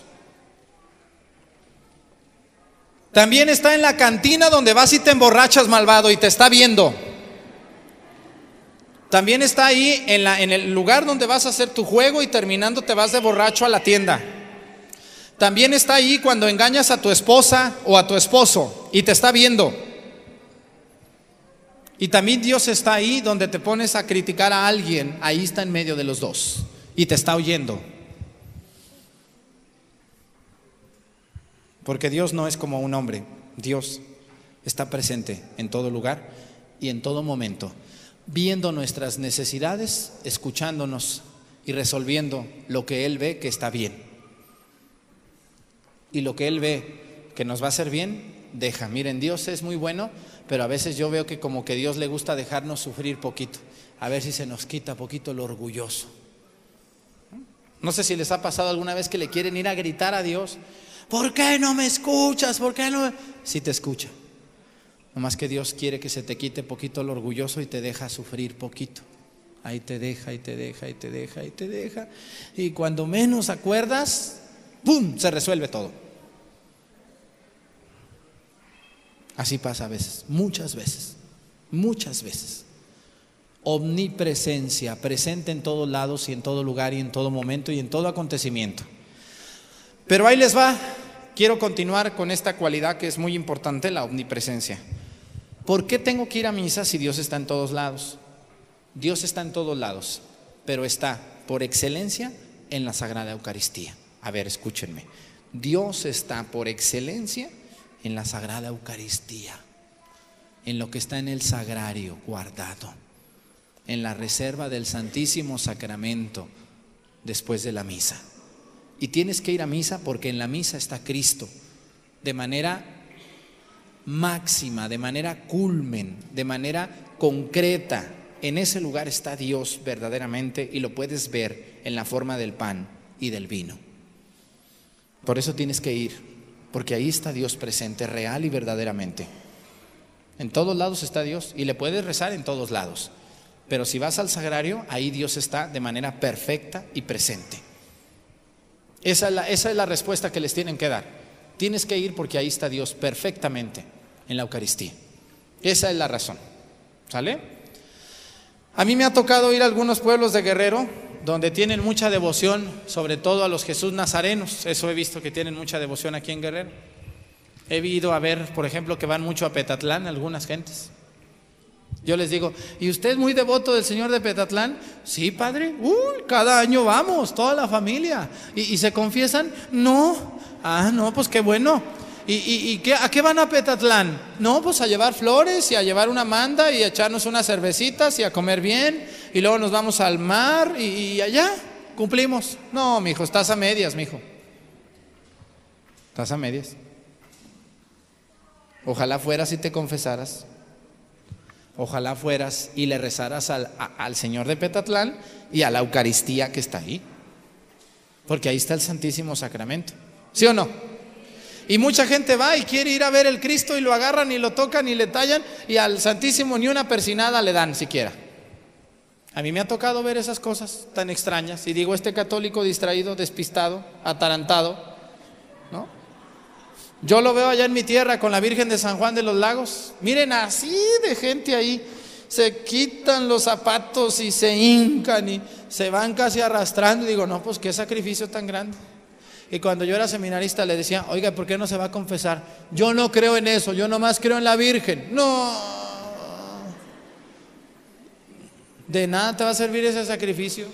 También está en la cantina donde vas y te emborrachas, malvado, y te está viendo. También está ahí en el lugar donde vas a hacer tu juego y terminando te vas de borracho a la tienda. También está ahí cuando engañas a tu esposa o a tu esposo y te está viendo. Y también Dios está ahí donde te pones a criticar a alguien. Ahí está en medio de los dos y te está oyendo. Porque Dios no es como un hombre. Dios está presente en todo lugar y en todo momento, viendo nuestras necesidades, escuchándonos y resolviendo lo que Él ve que está bien. Y lo que Él ve que nos va a hacer bien, deja. Miren, Dios es muy bueno, pero a veces yo veo que como que Dios le gusta dejarnos sufrir poquito, a ver si se nos quita poquito lo orgulloso. No sé si les ha pasado alguna vez que le quieren ir a gritar a Dios, ¿por qué no me escuchas? ¿Por qué no? Sí te escucha. Nomás que Dios quiere que se te quite poquito lo orgulloso y te deja sufrir poquito. Ahí te deja, y te deja, y te deja, y te deja. Y cuando menos acuerdas, ¡pum!, se resuelve todo. Así pasa a veces, muchas veces, muchas veces. Omnipresencia, presente en todos lados y en todo lugar y en todo momento y en todo acontecimiento. Pero ahí les va, quiero continuar con esta cualidad que es muy importante, la omnipresencia. ¿Por qué tengo que ir a misa si Dios está en todos lados? Dios está en todos lados, pero está por excelencia en la Sagrada Eucaristía. A ver, escúchenme. Dios está por excelencia en la Sagrada Eucaristía, en lo que está en el sagrario guardado, en la reserva del Santísimo Sacramento, después de la misa. Y tienes que ir a misa porque en la misa está Cristo, de manera máxima, de manera culmen, de manera concreta. En ese lugar está Dios verdaderamente y lo puedes ver en la forma del pan y del vino. Por eso tienes que ir, porque ahí está Dios presente, real y verdaderamente. En todos lados está Dios y le puedes rezar en todos lados. Pero si vas al sagrario, ahí Dios está de manera perfecta y presente. Esa es la respuesta que les tienen que dar. Tienes que ir porque ahí está Dios perfectamente en la Eucaristía. Esa es la razón. ¿Sale? A mí me ha tocado ir a algunos pueblos de Guerrero donde tienen mucha devoción, sobre todo a los Jesús nazarenos. Eso he visto que tienen mucha devoción aquí en Guerrero. He ido a ver, por ejemplo, que van mucho a Petatlán algunas gentes. Yo les digo, ¿y usted es muy devoto del Señor de Petatlán? Sí, padre. Cada año vamos, toda la familia. ¿Y se confiesan? No. Ah, no, pues qué bueno. ¿Y a qué van a Petatlán? No, pues a llevar flores y a llevar una manda y a echarnos unas cervecitas y a comer bien. Y luego nos vamos al mar y allá cumplimos. No, mijo, estás a medias, mijo. Estás a medias. Ojalá fueras y te confesaras. Ojalá fueras y le rezaras al Señor de Petatlán y a la Eucaristía que está ahí. Porque ahí está el Santísimo Sacramento. ¿Sí o no? Y mucha gente va y quiere ir a ver el Cristo y lo agarran y lo tocan y le tallan y al Santísimo ni una persinada le dan siquiera. A mí me ha tocado ver esas cosas tan extrañas y digo, este católico distraído, despistado, atarantado, ¿no? Yo lo veo allá en mi tierra con la Virgen de San Juan de los Lagos. Miren, así de gente ahí, se quitan los zapatos y se hincan y se van casi arrastrando y digo, no, pues qué sacrificio tan grande. Y cuando yo era seminarista le decía, oiga, ¿por qué no se va a confesar? Yo no creo en eso, yo nomás creo en la Virgen. No, de nada te va a servir ese sacrificio.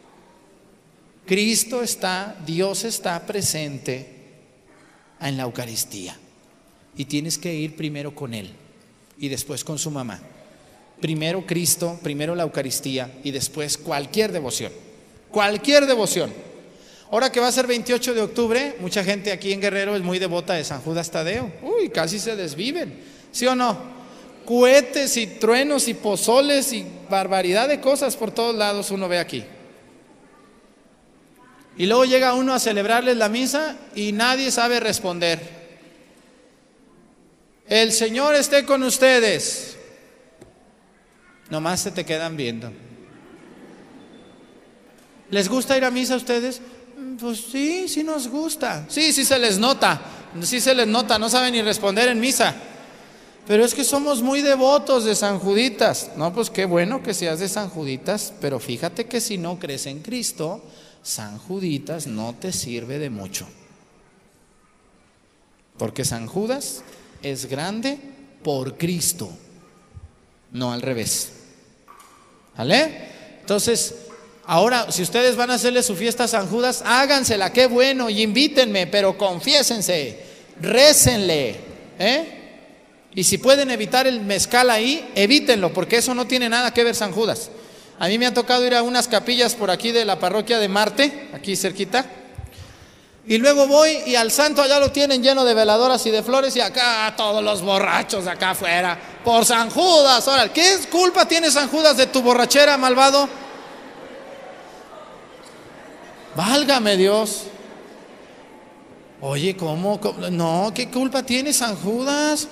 Cristo está, Dios está presente en la Eucaristía y tienes que ir primero con Él y después con su mamá. Primero Cristo, primero la Eucaristía y después cualquier devoción. Cualquier devoción. Ahora que va a ser 28 de octubre, mucha gente aquí en Guerrero es muy devota de San Judas Tadeo. Casi se desviven, ¿sí o no? Cohetes y truenos y pozoles y barbaridad de cosas por todos lados uno ve aquí. Y luego llega uno a celebrarles la misa y nadie sabe responder. El Señor esté con ustedes. Nomás se te quedan viendo. ¿Les gusta ir a misa a ustedes? Pues sí, sí nos gusta. Sí, sí se les nota. Sí se les nota, no saben ni responder en misa. Pero es que somos muy devotos de San Juditas. No, pues qué bueno que seas de San Juditas, pero fíjate que si no crees en Cristo, San Juditas no te sirve de mucho. Porque San Judas es grande por Cristo, no al revés. ¿Vale? Entonces, ahora, si ustedes van a hacerle su fiesta a San Judas, hágansela, qué bueno, y invítenme, pero confiésense, récenle, y si pueden evitar el mezcal ahí, evítenlo, porque eso no tiene nada que ver San Judas. A mí me ha tocado ir a unas capillas por aquí de la parroquia de Marte, aquí cerquita, y luego voy y al santo allá lo tienen lleno de veladoras y de flores, y acá todos los borrachos de acá afuera, por San Judas. Ahora, ¿qué culpa tiene San Judas de tu borrachera, malvado? Válgame Dios. Oye, ¿cómo? No, ¿qué culpa tiene San Judas?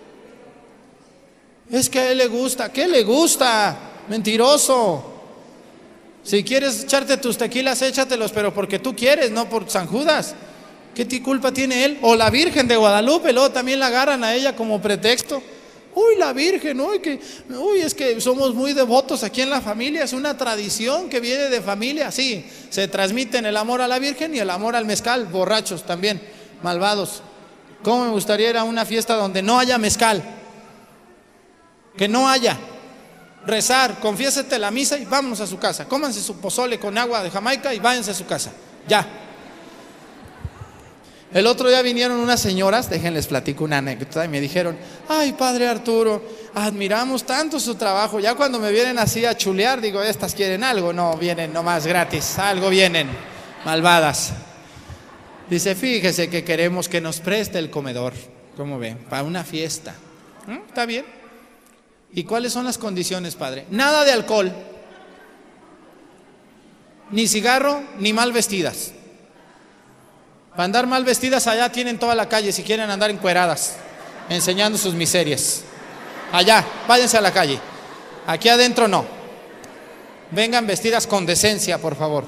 Es que a él le gusta. ¿Qué le gusta? Mentiroso. Si quieres echarte tus tequilas, échatelos, pero porque tú quieres, no por San Judas. ¿Qué culpa tiene él? O la Virgen de Guadalupe, luego también la agarran a ella como pretexto. La Virgen, es que somos muy devotos aquí en la familia, es una tradición que viene de familia. Sí, se transmiten el amor a la Virgen y el amor al mezcal, borrachos también, malvados. ¿Cómo me gustaría ir a una fiesta donde no haya mezcal? Que no haya. Rezar, confiésete la misa y vámonos a su casa. Cómanse su pozole con agua de Jamaica y váyanse a su casa. Ya. El otro día vinieron unas señoras, déjenles platico una anécdota, y me dijeron: ay, padre Arturo, admiramos tanto su trabajo. Ya cuando me vienen así a chulear, digo, estas quieren algo, no vienen nomás gratis, algo vienen, malvadas. Dice: fíjese que queremos que nos preste el comedor, ¿cómo ven? Para una fiesta. ¿Está bien? ¿Y cuáles son las condiciones, padre? Nada de alcohol, ni cigarro, ni mal vestidas. Para andar mal vestidas allá tienen toda la calle, si quieren andar encueradas, enseñando sus miserias. Allá, váyanse a la calle. Aquí adentro no. Vengan vestidas con decencia, por favor.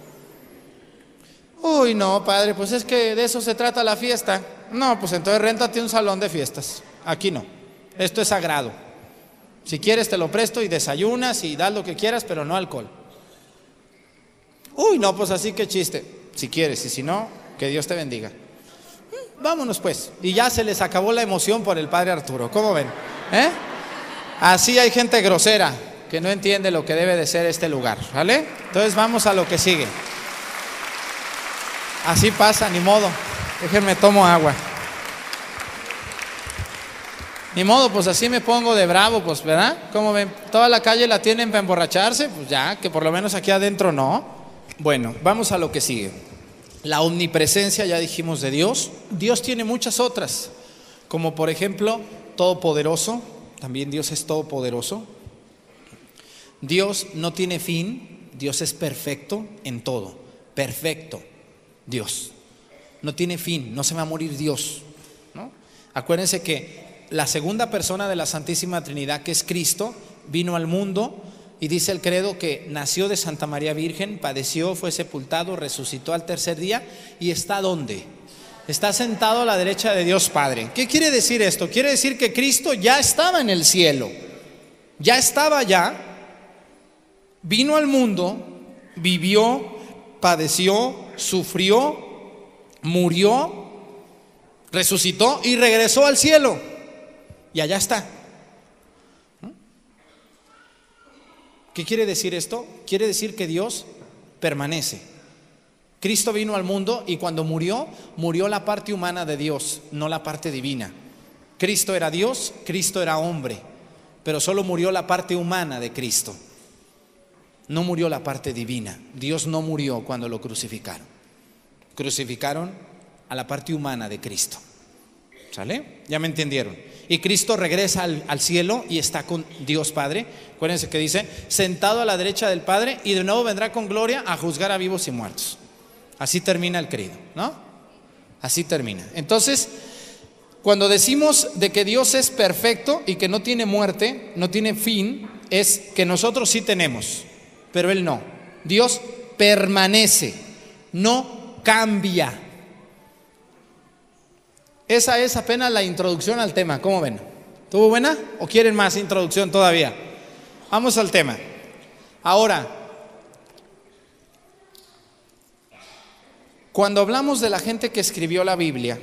Uy, no, padre, pues es que de eso se trata la fiesta. No, pues entonces réntate un salón de fiestas. Aquí no. Esto es sagrado. Si quieres te lo presto y desayunas y das lo que quieras, pero no alcohol. Uy, no, pues así que chiste. Si quieres, y si no, que Dios te bendiga. Vámonos pues. Y ya se les acabó la emoción por el padre Arturo. ¿Cómo ven? Así hay gente grosera que no entiende lo que debe de ser este lugar, ¿vale? Entonces vamos a lo que sigue. Así pasa, ni modo. Déjenme tomo agua. Ni modo, pues así me pongo de bravo, pues, ¿verdad? ¿Cómo ven? Toda la calle la tienen para emborracharse, pues ya, que por lo menos aquí adentro no. Bueno, vamos a lo que sigue. La omnipresencia, ya dijimos, de Dios. Dios tiene muchas otras, como por ejemplo, todopoderoso. También Dios es todopoderoso. Dios no tiene fin. Dios es perfecto en todo. Perfecto. Dios. No tiene fin. No se va a morir Dios, ¿no? Acuérdense que la segunda persona de la Santísima Trinidad, que es Cristo, vino al mundo. Y dice el credo que nació de Santa María Virgen, padeció, fue sepultado, resucitó al tercer día. ¿Y está dónde? Está sentado a la derecha de Dios Padre. ¿Qué quiere decir esto? Quiere decir que Cristo ya estaba en el cielo. Ya estaba allá. Vino al mundo, vivió, padeció, sufrió, murió, resucitó y regresó al cielo. Y allá está. ¿Qué quiere decir esto? Quiere decir que Dios permanece. Cristo vino al mundo y cuando murió, murió la parte humana de Dios, no la parte divina. Cristo era Dios, Cristo era hombre, pero solo murió la parte humana de Cristo. No murió la parte divina. Dios no murió cuando lo crucificaron. Crucificaron a la parte humana de Cristo. ¿Sale? ¿Ya me entendieron? Y Cristo regresa al cielo y está con Dios Padre. Acuérdense que dice: sentado a la derecha del Padre, y de nuevo vendrá con gloria a juzgar a vivos y muertos. Así termina el credo, ¿no? Así termina. Entonces, cuando decimos de que Dios es perfecto y que no tiene muerte, no tiene fin, es que nosotros sí tenemos, pero Él no. Dios permanece, no cambia. Esa es apenas la introducción al tema. ¿Cómo ven? ¿Estuvo buena? ¿O quieren más introducción todavía? Vamos al tema. Ahora, cuando hablamos de la gente que escribió la Biblia,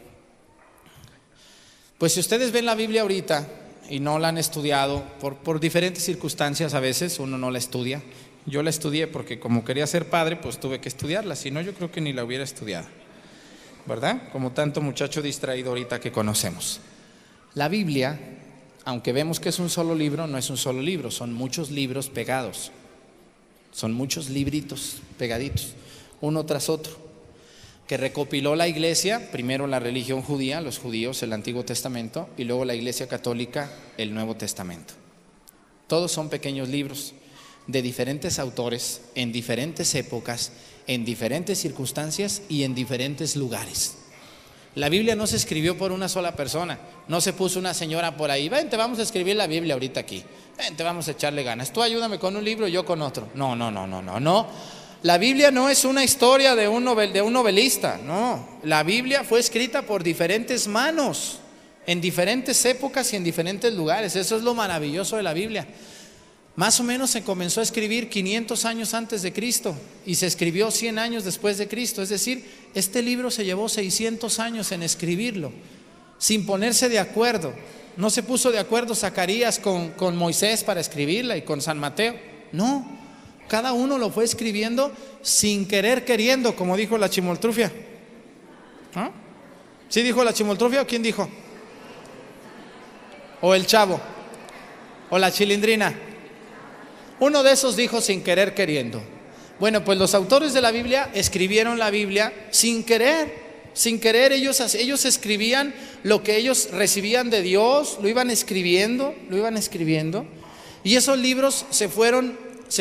pues si ustedes ven la Biblia ahorita y no la han estudiado, por diferentes circunstancias a veces uno no la estudia. Yo la estudié porque como quería ser padre, pues tuve que estudiarla. Si no, yo creo que ni la hubiera estudiado, ¿verdad? Como tanto muchacho distraído ahorita que conocemos. La Biblia, aunque vemos que es un solo libro, no es un solo libro, son muchos libros pegados. Son muchos libritos pegaditos, uno tras otro, que recopiló la iglesia, primero la religión judía, los judíos, el Antiguo Testamento, y luego la iglesia católica, el Nuevo Testamento. Todos son pequeños libros de diferentes autores, en diferentes épocas, en diferentes circunstancias y en diferentes lugares. La Biblia no se escribió por una sola persona. No se puso una señora por ahí: vente, vamos a escribir la Biblia ahorita aquí, vente, vamos a echarle ganas, tú ayúdame con un libro, yo con otro. No. La Biblia no es una historia de un novelista, no. La Biblia fue escrita por diferentes manos, en diferentes épocas y en diferentes lugares. Eso es lo maravilloso de la Biblia. Más o menos se comenzó a escribir 500 años antes de Cristo y se escribió 100 años después de Cristo. Es decir, este libro se llevó 600 años en escribirlo, sin ponerse de acuerdo. No se puso de acuerdo Zacarías con Moisés para escribirla y con San Mateo. No, cada uno lo fue escribiendo sin querer queriendo, como dijo la Chimoltrufia. ¿No? ¿Sí dijo la chimoltrufia o quién dijo? ¿O el Chavo? ¿O la Chilindrina? Uno de esos dijo sin querer queriendo. Bueno, pues los autores de la Biblia escribieron la Biblia sin querer. Sin querer ellos escribían lo que ellos recibían de Dios, lo iban escribiendo. Y esos libros se fueron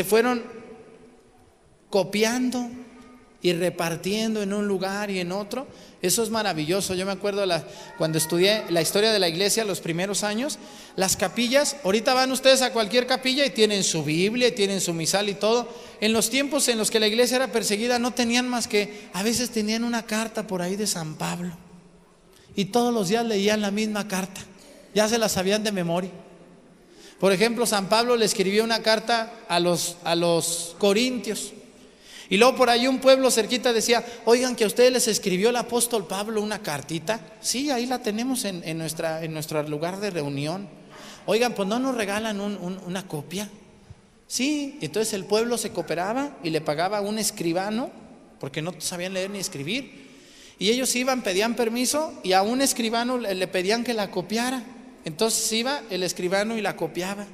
copiando y repartiendo en un lugar y en otro. Eso es maravilloso. Yo me acuerdo cuando estudié la historia de la iglesia los primeros años, las capillas, ahorita van ustedes a cualquier capilla y tienen su Biblia, y tienen su misal y todo. En los tiempos en los que la iglesia era perseguida no tenían más que, a veces tenían una carta por ahí de San Pablo y todos los días leían la misma carta, ya se la sabían de memoria. Por ejemplo, San Pablo le escribió una carta a los corintios. Y luego por ahí un pueblo cerquita decía: oigan, que a ustedes les escribió el apóstol Pablo una cartita. Sí, ahí la tenemos en nuestro lugar de reunión. Oigan, pues no nos regalan una copia. Sí, entonces el pueblo se cooperaba y le pagaba a un escribano, porque no sabían leer ni escribir. Y ellos iban, pedían permiso y a un escribano le pedían que la copiara. Entonces iba el escribano y la copiaba.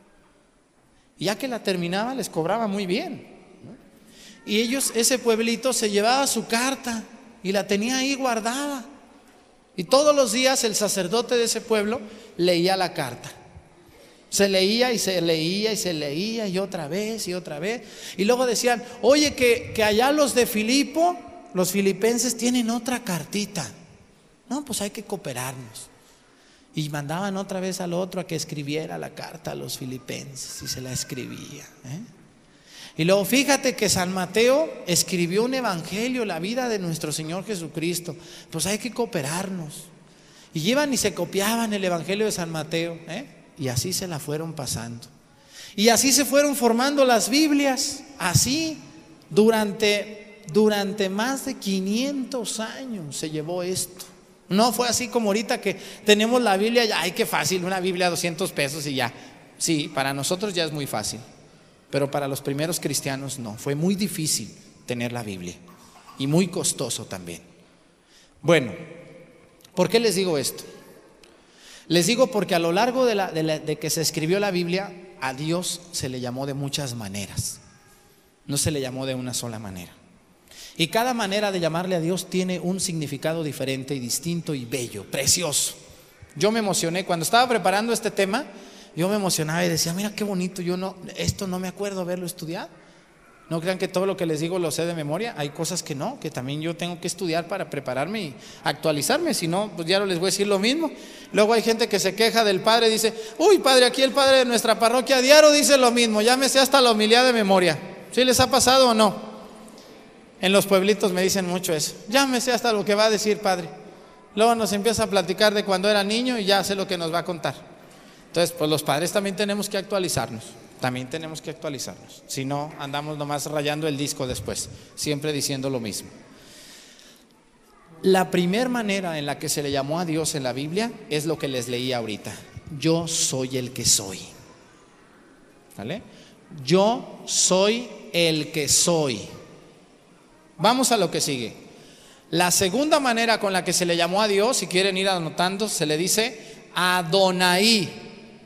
Y ya que la terminaba les cobraba muy bien. Y ellos, ese pueblito, se llevaba su carta y la tenía ahí guardada. Y todos los días el sacerdote de ese pueblo leía la carta. Se leía y se leía y se leía y otra vez y otra vez. Y luego decían: oye, que allá los de Filipo, los filipenses, tienen otra cartita. No, pues hay que cooperarnos. Y mandaban otra vez al otro a que escribiera la carta a los filipenses y se la escribía, Y luego fíjate que San Mateo escribió un evangelio, la vida de nuestro Señor Jesucristo. Pues hay que cooperarnos. Y iban y se copiaban el evangelio de San Mateo, y así se la fueron pasando. Y así se fueron formando las Biblias. Así durante más de 500 años se llevó esto. No fue así como ahorita que tenemos la Biblia, ya, ay, qué fácil, una Biblia $200 y ya. Sí, para nosotros ya es muy fácil. Pero para los primeros cristianos no, fue muy difícil tener la Biblia y muy costoso también. Bueno, ¿por qué les digo esto? Les digo porque a lo largo de que se escribió la Biblia, a Dios se le llamó de muchas maneras, no se le llamó de una sola manera. Y cada manera de llamarle a Dios tiene un significado diferente y distinto y bello, precioso. Yo me emocioné cuando estaba preparando este tema. Yo me emocionaba y decía: mira qué bonito, esto no me acuerdo haberlo estudiado. No crean que todo lo que les digo lo sé de memoria. Hay cosas que no, que también yo tengo que estudiar para prepararme y actualizarme. Si no, pues ya no les voy a decir lo mismo. Luego hay gente que se queja del padre, dice: uy, padre, aquí el padre de nuestra parroquia diario dice lo mismo, ya me sé hasta la homilía de memoria. ¿Sí les ha pasado o no? En los pueblitos me dicen mucho eso: ya me sé hasta lo que va a decir padre. Luego nos empieza a platicar de cuando era niño y ya sé lo que nos va a contar. Entonces, pues los padres también tenemos que actualizarnos. Si no, andamos nomás rayando el disco después, siempre diciendo lo mismo. La primera manera en la que se le llamó a Dios en la Biblia es lo que les leí ahorita: yo soy el que soy. ¿Vale? Yo soy el que soy. Vamos a lo que sigue. La segunda manera con la que se le llamó a Dios, si quieren ir anotando, se le dice Adonai.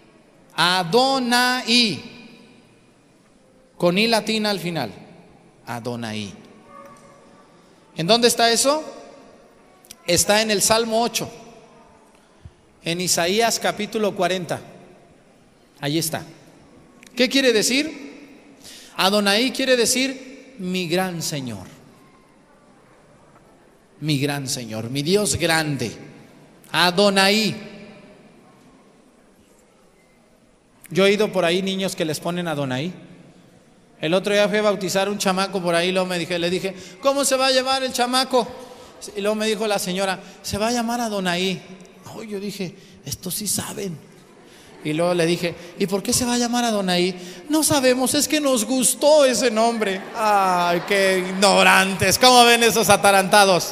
Adonai, con I latina al final. Adonai. ¿En dónde está eso? Está en el Salmo 8, en Isaías capítulo 40. Allí está. ¿Qué quiere decir? Adonai quiere decir mi gran Señor. Mi gran Señor, mi Dios grande. Adonai. Yo he ido por ahí niños que les ponen Adonai. El otro día fui a bautizar un chamaco por ahí, luego le dije: ¿cómo se va a llamar el chamaco? Y luego me dijo la señora: se va a llamar Adonai. Oh, yo dije: estos sí saben. Y luego le dije: ¿y por qué se va a llamar Adonai? No sabemos, es que nos gustó ese nombre. Ay, qué ignorantes. ¿Cómo ven esos atarantados?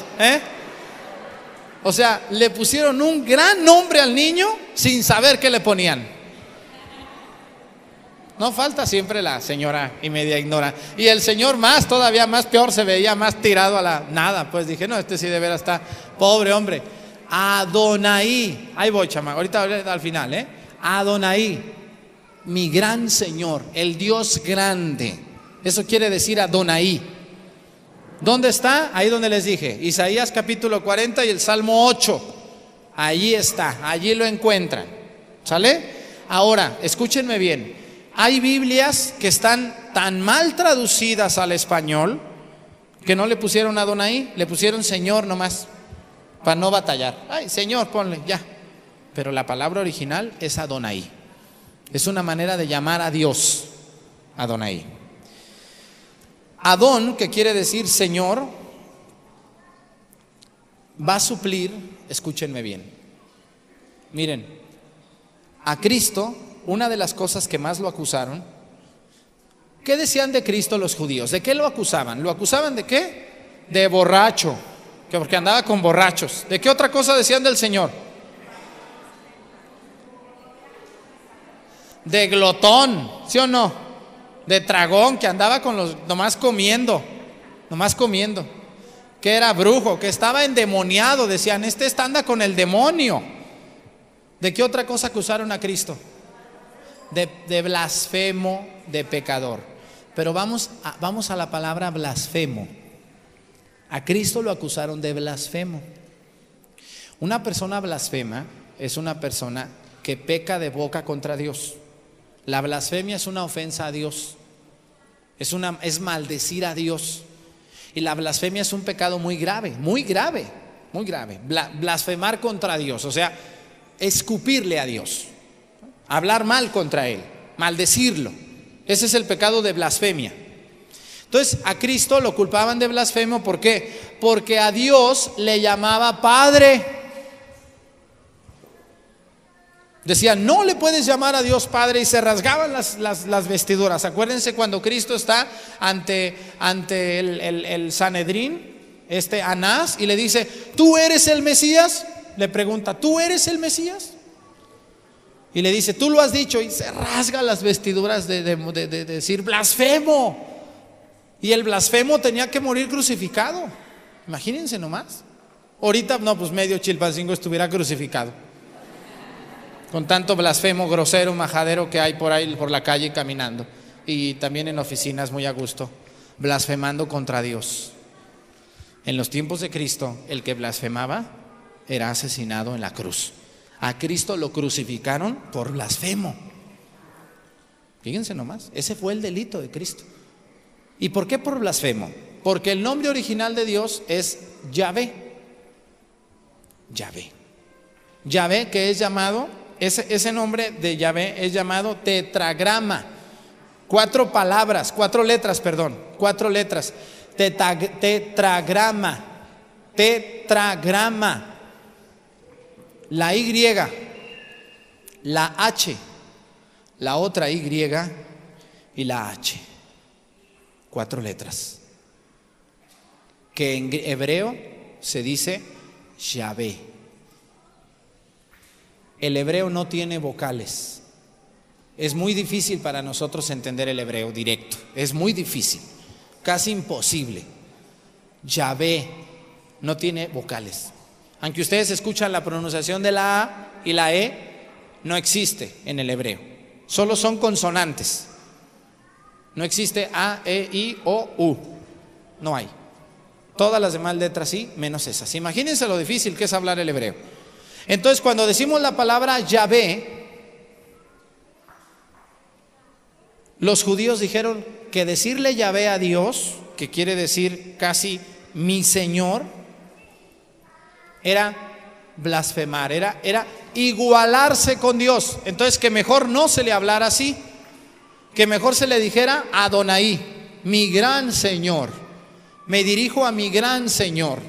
O sea, le pusieron un gran nombre al niño sin saber qué le ponían. No falta siempre la señora y media ignora. Y el señor más, todavía más peor, se veía más tirado a la nada. Pues dije, no, este sí de veras está pobre hombre. Adonai, ahí voy, chama, ahorita al final, Adonai, mi gran Señor, el Dios grande. Eso quiere decir Adonai. ¿Dónde está? Ahí donde les dije, Isaías capítulo 40 y el Salmo 8. Allí está, allí lo encuentran. ¿Sale? Ahora, escúchenme bien. Hay Biblias que están tan mal traducidas al español que no le pusieron Adonai, le pusieron Señor nomás, para no batallar. Ay, Señor, ponle, ya. Pero la palabra original es Adonai. Es una manera de llamar a Dios, Adonai. Adón, que quiere decir Señor, va a suplir, escúchenme bien. Miren, a Cristo, una de las cosas que más lo acusaron, ¿qué decían de Cristo los judíos? ¿De qué lo acusaban? ¿Lo acusaban de qué? De borracho, que porque andaba con borrachos. ¿De qué otra cosa decían del Señor? De glotón, ¿sí o no? De tragón, que andaba con los nomás comiendo, que era brujo, que estaba endemoniado. Decían, este anda con el demonio. ¿De qué otra cosa acusaron a Cristo? De blasfemo, de pecador. Pero vamos a la palabra blasfemo. A Cristo lo acusaron de blasfemo. Una persona blasfema es una persona que peca de boca contra Dios. La blasfemia es una ofensa a Dios, es maldecir a Dios. Y la blasfemia es un pecado muy grave, muy grave, muy grave. Blasfemar contra Dios, o sea, escupirle a Dios, hablar mal contra Él, maldecirlo. Ese es el pecado de blasfemia. Entonces a Cristo lo culpaban de blasfemo. ¿Por qué? Porque a Dios le llamaba Padre. Decían, no le puedes llamar a Dios Padre, y se rasgaban las vestiduras. Acuérdense cuando Cristo está ante el Sanedrín, Anás, y le dice, ¿tú eres el Mesías? Le pregunta, ¿tú eres el Mesías? Y le dice, tú lo has dicho, y se rasga las vestiduras de decir blasfemo. Y el blasfemo tenía que morir crucificado. Imagínense nomás. Ahorita, no, pues medio Chilpancingo estuviera crucificado, con tanto blasfemo, grosero, majadero que hay por ahí, por la calle caminando. Y también en oficinas muy a gusto, blasfemando contra Dios. En los tiempos de Cristo, el que blasfemaba era asesinado en la cruz. A Cristo lo crucificaron por blasfemo. Fíjense nomás, ese fue el delito de Cristo. ¿Y por qué por blasfemo? Porque el nombre original de Dios es Yahvé. Yahvé. Yahvé, que es llamado, ese nombre de Yahvé es llamado tetragrama. 4 letras. Tetragrama. La Y, la H, la otra Y y la H. 4 letras. Que en hebreo se dice Yahvé. El hebreo no tiene vocales. Es muy difícil para nosotros entender el hebreo directo. Es muy difícil, casi imposible. Yahvé no tiene vocales. Aunque ustedes escuchan la pronunciación de la A y la E, no existe en el hebreo. Solo son consonantes. No existe A, E, I, O, U. No hay. Todas las demás letras sí, menos esas. Imagínense lo difícil que es hablar el hebreo. Entonces, cuando decimos la palabra Yahvé, los judíos dijeron que decirle Yahvé a Dios, que quiere decir casi mi Señor, era blasfemar, era igualarse con Dios. Entonces, que mejor no se le hablara así, que mejor se le dijera Adonai, mi gran Señor. Me dirijo a mi gran Señor.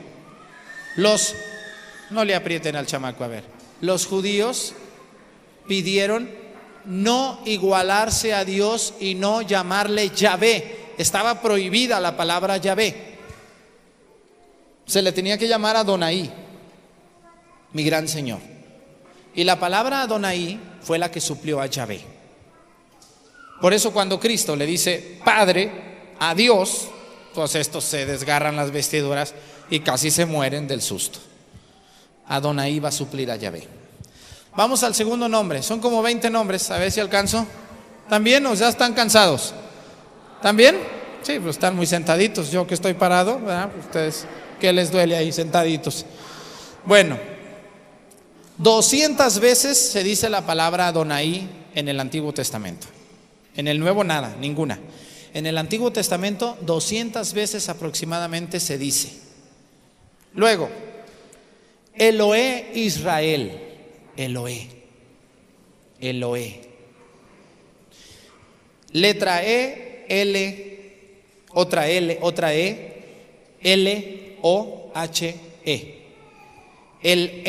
No le aprieten al chamaco, a ver. Los judíos pidieron no igualarse a Dios y no llamarle Yahvé. Estaba prohibida la palabra Yahvé. Se le tenía que llamar Adonai, mi gran Señor. Y la palabra Adonai fue la que suplió a Yahvé. Por eso cuando Cristo le dice Padre a Dios, pues estos se desgarran las vestiduras y casi se mueren del susto. Adonai va a suplir a Yahvé. Vamos al segundo nombre. Son como 20 nombres, a ver si alcanzo. ¿También o ya están cansados? ¿También? Sí, pues están muy sentaditos. Yo que estoy parado, ¿verdad? Ustedes, ¿qué les duele ahí sentaditos? Bueno, 200 veces se dice la palabra Adonai en el Antiguo Testamento. En el Nuevo nada, ninguna. En el Antiguo Testamento 200 veces aproximadamente se dice. Luego, Eloé Israel. Eloé. Letra E, L, otra E, L, O, H, E. El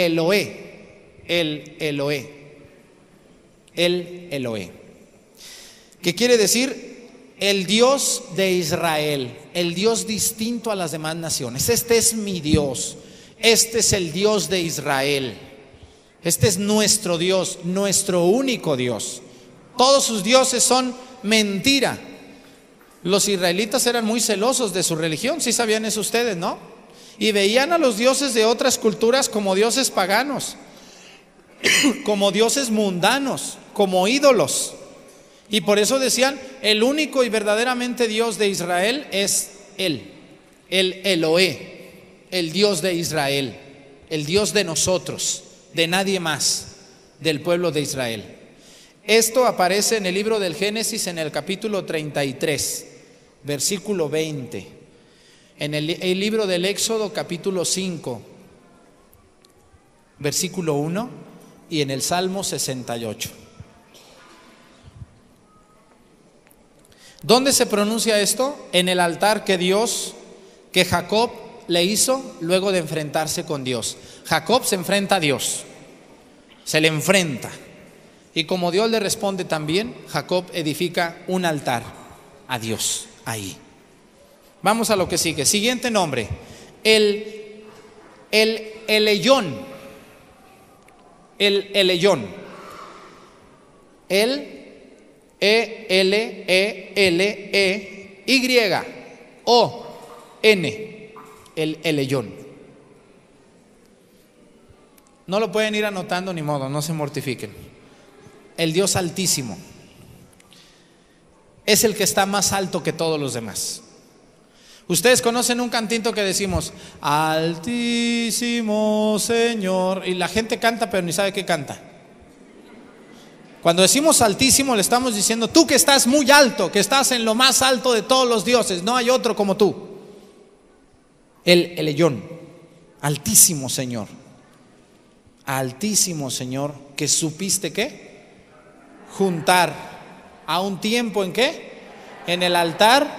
Eloé. ¿Qué quiere decir? El Dios de Israel, el Dios distinto a las demás naciones. Este es mi Dios, este es el Dios de Israel. Este es nuestro Dios, nuestro único Dios. Todos sus dioses son mentira. Los israelitas eran muy celosos de su religión, sí sabían eso ustedes, ¿no? Y veían a los dioses de otras culturas como dioses paganos, como dioses mundanos, como ídolos. Y por eso decían, el único y verdaderamente Dios de Israel es Él, el Eloé, el Dios de Israel, el Dios de nosotros, de nadie más, del pueblo de Israel. Esto aparece en el libro del Génesis en el capítulo 33, versículo 20. En el libro del Éxodo capítulo 5, versículo 1, y en el Salmo 68. ¿Dónde se pronuncia esto? En el altar que Jacob le hizo luego de enfrentarse con Dios. Jacob se enfrenta a Dios, se le enfrenta. Y como Dios le responde también, Jacob edifica un altar a Dios ahí. Vamos a lo que sigue. Siguiente nombre, el Eleyón. El Eleyón. El E-L-E-L-E-Y-O-N. El Eleyón. No lo pueden ir anotando ni modo, no se mortifiquen. El Dios altísimo es el que está más alto que todos los demás. Ustedes conocen un cantito que decimos Altísimo Señor, y la gente canta pero ni sabe qué canta. Cuando decimos altísimo le estamos diciendo tú que estás muy alto, que estás en lo más alto de todos los dioses, no hay otro como tú. El Eleyón, altísimo Señor. Altísimo Señor, que supiste ¿qué? Juntar a un tiempo en ¿qué? En el altar,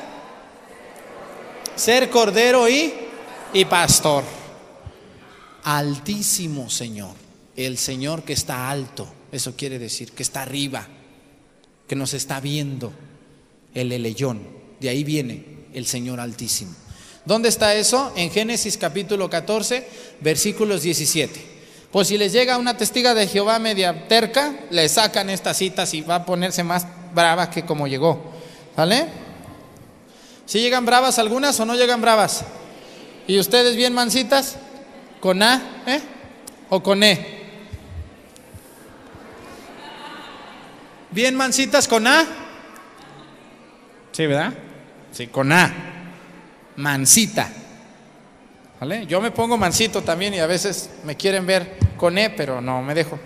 ser cordero y pastor. Altísimo Señor, el Señor que está alto, eso quiere decir que está arriba, que nos está viendo, el Eleyón, de ahí viene el Señor altísimo. ¿Dónde está eso? En Génesis capítulo 14, versículos 17. Pues si les llega una testiga de Jehová media terca, le sacan estas citas y va a ponerse más brava que como llegó. ¿Vale? ¿Sí llegan bravas algunas o no llegan bravas? ¿Y ustedes bien mansitas? ¿Con A? ¿O con E? ¿Bien mansitas con A? Sí, ¿verdad? Sí, con A. Mansita. ¿Vale? Yo me pongo mansito también y a veces me quieren ver con E, pero no me dejo.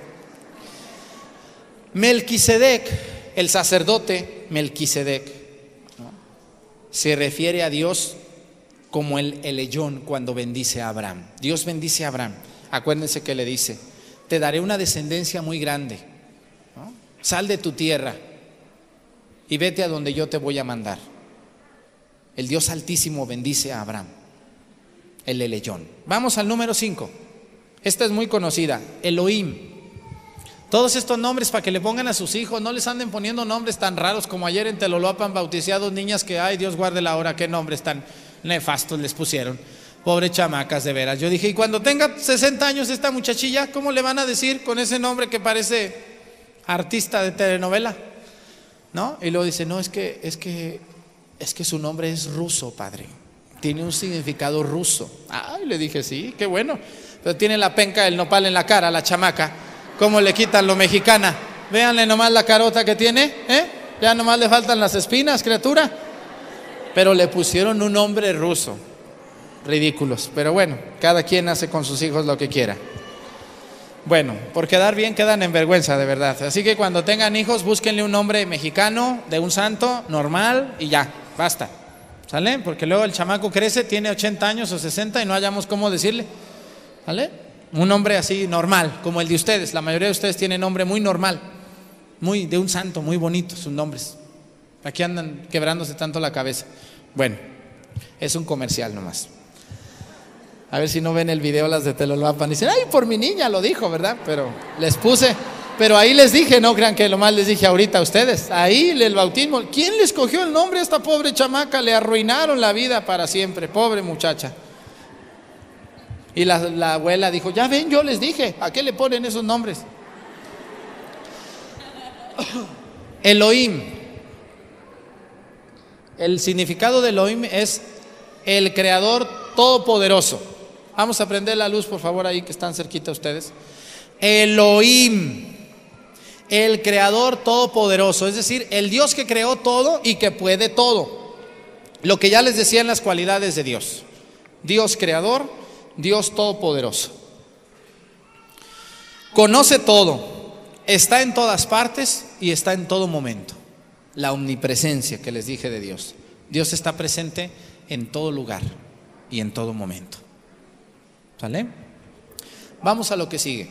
Melquisedec, el sacerdote Melquisedec, ¿no? Se refiere a Dios como el Eleyón cuando bendice a Abraham. Dios bendice a Abraham. Acuérdense que le dice, te daré una descendencia muy grande, ¿no? Sal de tu tierra y vete a donde yo te voy a mandar. El Dios altísimo bendice a Abraham. El Eleyón. Vamos al número 5. Esta es muy conocida, Elohim. Todos estos nombres para que le pongan a sus hijos, no les anden poniendo nombres tan raros como ayer en Teloloapan bauticé a 2 niñas que, ay, Dios guarde la hora, qué nombres tan nefastos les pusieron. Pobre chamacas, de veras. Yo dije, y cuando tenga 60 años esta muchachilla, ¿cómo le van a decir con ese nombre que parece artista de telenovela? ¿no? Y luego dice, no, es que su nombre es ruso, padre. Tiene un significado ruso. Ay, le dije, sí, qué bueno. Pero tiene la penca del nopal en la cara, la chamaca. ¿Cómo le quitan lo mexicana? Véanle nomás la carota que tiene, ya nomás le faltan las espinas, criatura. Pero le pusieron un nombre ruso. Ridículos. Pero bueno, cada quien hace con sus hijos lo que quiera. Bueno, por quedar bien quedan en vergüenza, de verdad. Así que cuando tengan hijos, búsquenle un nombre mexicano, de un santo, normal, y ya, basta. ¿Sale? Porque luego el chamaco crece, tiene 80 años o 60 y no hallamos cómo decirle. ¿Sale? Un nombre así normal, como el de ustedes. La mayoría de ustedes tienen nombre muy normal, muy de un santo, muy bonito sus nombres. Aquí andan quebrándose tanto la cabeza. Bueno, es un comercial nomás. A ver si no ven el video las de Telolapan y dicen, ay, por mi niña lo dijo, ¿verdad? Pero les puse, pero ahí les dije, no crean que lo más les dije ahorita a ustedes. Ahí el bautismo, ¿quién le escogió el nombre a esta pobre chamaca? Le arruinaron la vida para siempre, pobre muchacha. Y la abuela dijo, ya ven, yo les dije, ¿a qué le ponen esos nombres? Elohim. El significado de Elohim es el creador todopoderoso. Vamos a prender la luz, por favor, ahí que están cerquita ustedes. Elohim, el creador todopoderoso, es decir, el Dios que creó todo y que puede todo. Lo que ya les decía en las cualidades de Dios. Dios creador, Dios todopoderoso. Conoce todo, está en todas partes y está en todo momento. La omnipresencia que les dije de Dios. Dios está presente en todo lugar y en todo momento. ¿Sale? Vamos a lo que sigue.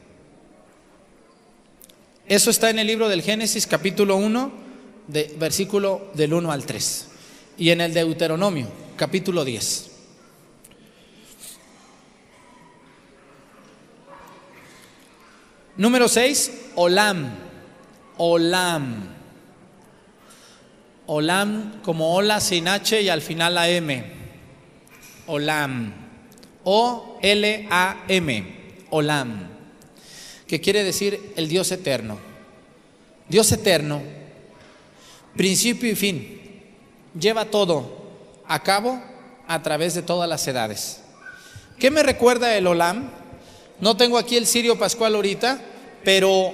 Eso está en el libro del Génesis, capítulo 1, versículo del 1 al 3. Y en el Deuteronomio, capítulo 10. Número 6, Olam. Olam. Olam como ola sin H y al final la M. Olam. O-L-A-M. Olam. Que quiere decir el Dios eterno. Dios eterno, principio y fin, lleva todo a cabo a través de todas las edades. ¿Qué me recuerda el Olam? No tengo aquí el cirio pascual ahorita, pero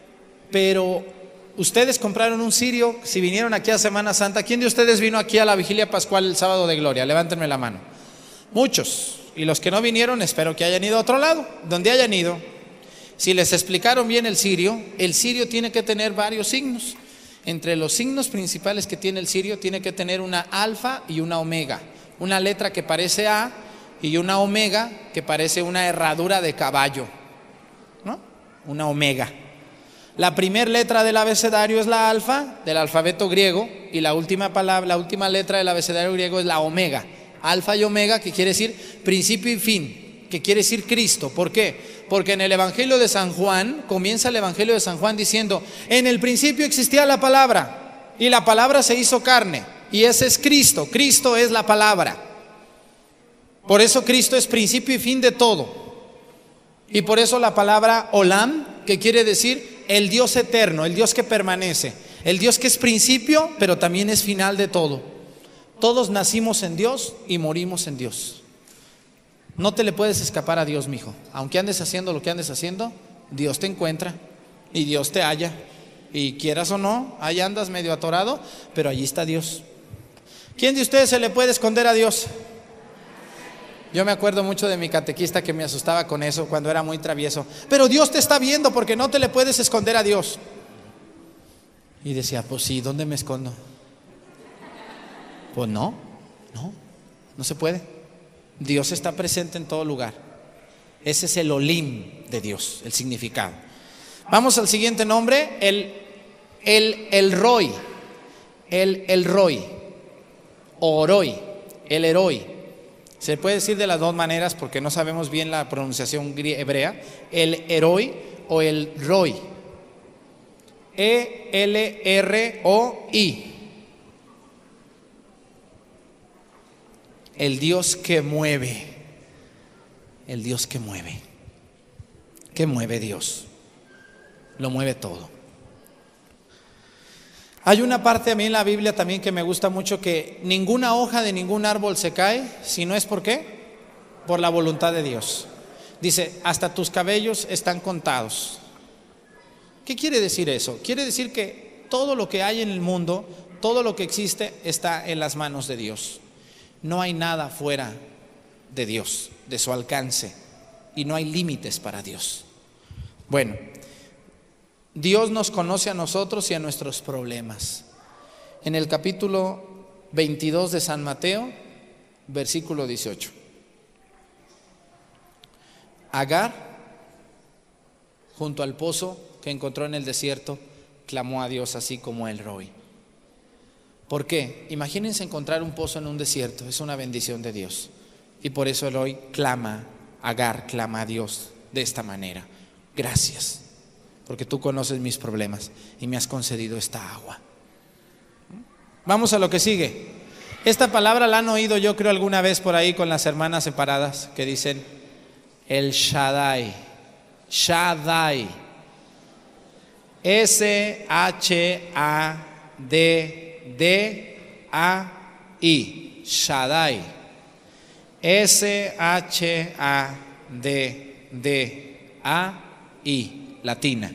ustedes compraron un cirio si vinieron aquí a Semana Santa. ¿Quién de ustedes vino aquí a la vigilia pascual el sábado de gloria? Levántenme la mano. Muchos. Y los que no vinieron, espero que hayan ido a otro lado. Donde hayan ido, si les explicaron bien el cirio tiene que tener varios signos. Entre los signos principales que tiene el cirio, tiene que tener una alfa y una omega. Una letra que parece A y una omega que parece una herradura de caballo, ¿no? Una omega. La primera letra del abecedario es la alfa, del alfabeto griego, y la última letra del abecedario griego es la omega. Alfa y omega, que quiere decir principio y fin, que quiere decir Cristo. ¿Por qué? Porque en el Evangelio de San Juan, comienza el Evangelio de San Juan diciendo, en el principio existía la palabra, y la palabra se hizo carne, y ese es Cristo. Cristo es la palabra. Por eso Cristo es principio y fin de todo. Y por eso la palabra Olam, que quiere decir el Dios eterno, el Dios que permanece, el Dios que es principio, pero también es final de todo. Todos nacimos en Dios y morimos en Dios. No te le puedes escapar a Dios, mijo. Aunque andes haciendo lo que andes haciendo, Dios te encuentra y Dios te halla. Y quieras o no, ahí andas medio atorado, pero allí está Dios. ¿Quién de ustedes se le puede esconder a Dios? Yo me acuerdo mucho de mi catequista que me asustaba con eso cuando era muy travieso. Pero Dios te está viendo porque no te le puedes esconder a Dios. Y decía, pues sí, ¿dónde me escondo? Pues no se puede. Dios está presente en todo lugar. Ese es el Olim de Dios, el significado. Vamos al siguiente nombre, el Roy. El Roy. Oroi. El Heroi. Se puede decir de las dos maneras porque no sabemos bien la pronunciación hebrea. El Heroi o el Roy. E-L-R-O-I. El Dios que mueve. El Dios que mueve. ¿Qué mueve Dios? Lo mueve todo. Hay una parte a mí en la Biblia también que me gusta mucho, que ninguna hoja de ningún árbol se cae, si no es ¿por qué? Por la voluntad de Dios. Dice, hasta tus cabellos están contados. ¿Qué quiere decir eso? Quiere decir que todo lo que hay en el mundo, todo lo que existe está en las manos de Dios. No hay nada fuera de Dios, de su alcance, y no hay límites para Dios. Bueno, Dios nos conoce a nosotros y a nuestros problemas. En el capítulo 22 de San Mateo, versículo 18. Agar, junto al pozo que encontró en el desierto, clamó a Dios así como el Roy. ¿Por qué? Imagínense encontrar un pozo en un desierto, es una bendición de Dios. Y por eso el Roy clama, Agar clama a Dios de esta manera. Gracias, porque tú conoces mis problemas y me has concedido esta agua. Vamos a lo que sigue. Esta palabra la han oído, yo creo, alguna vez por ahí con las hermanas separadas que dicen el Shaddai. Shaddai. S-H-A-D-D-A-I. Shaddai. S-H-A-D-D-A-I. Latina.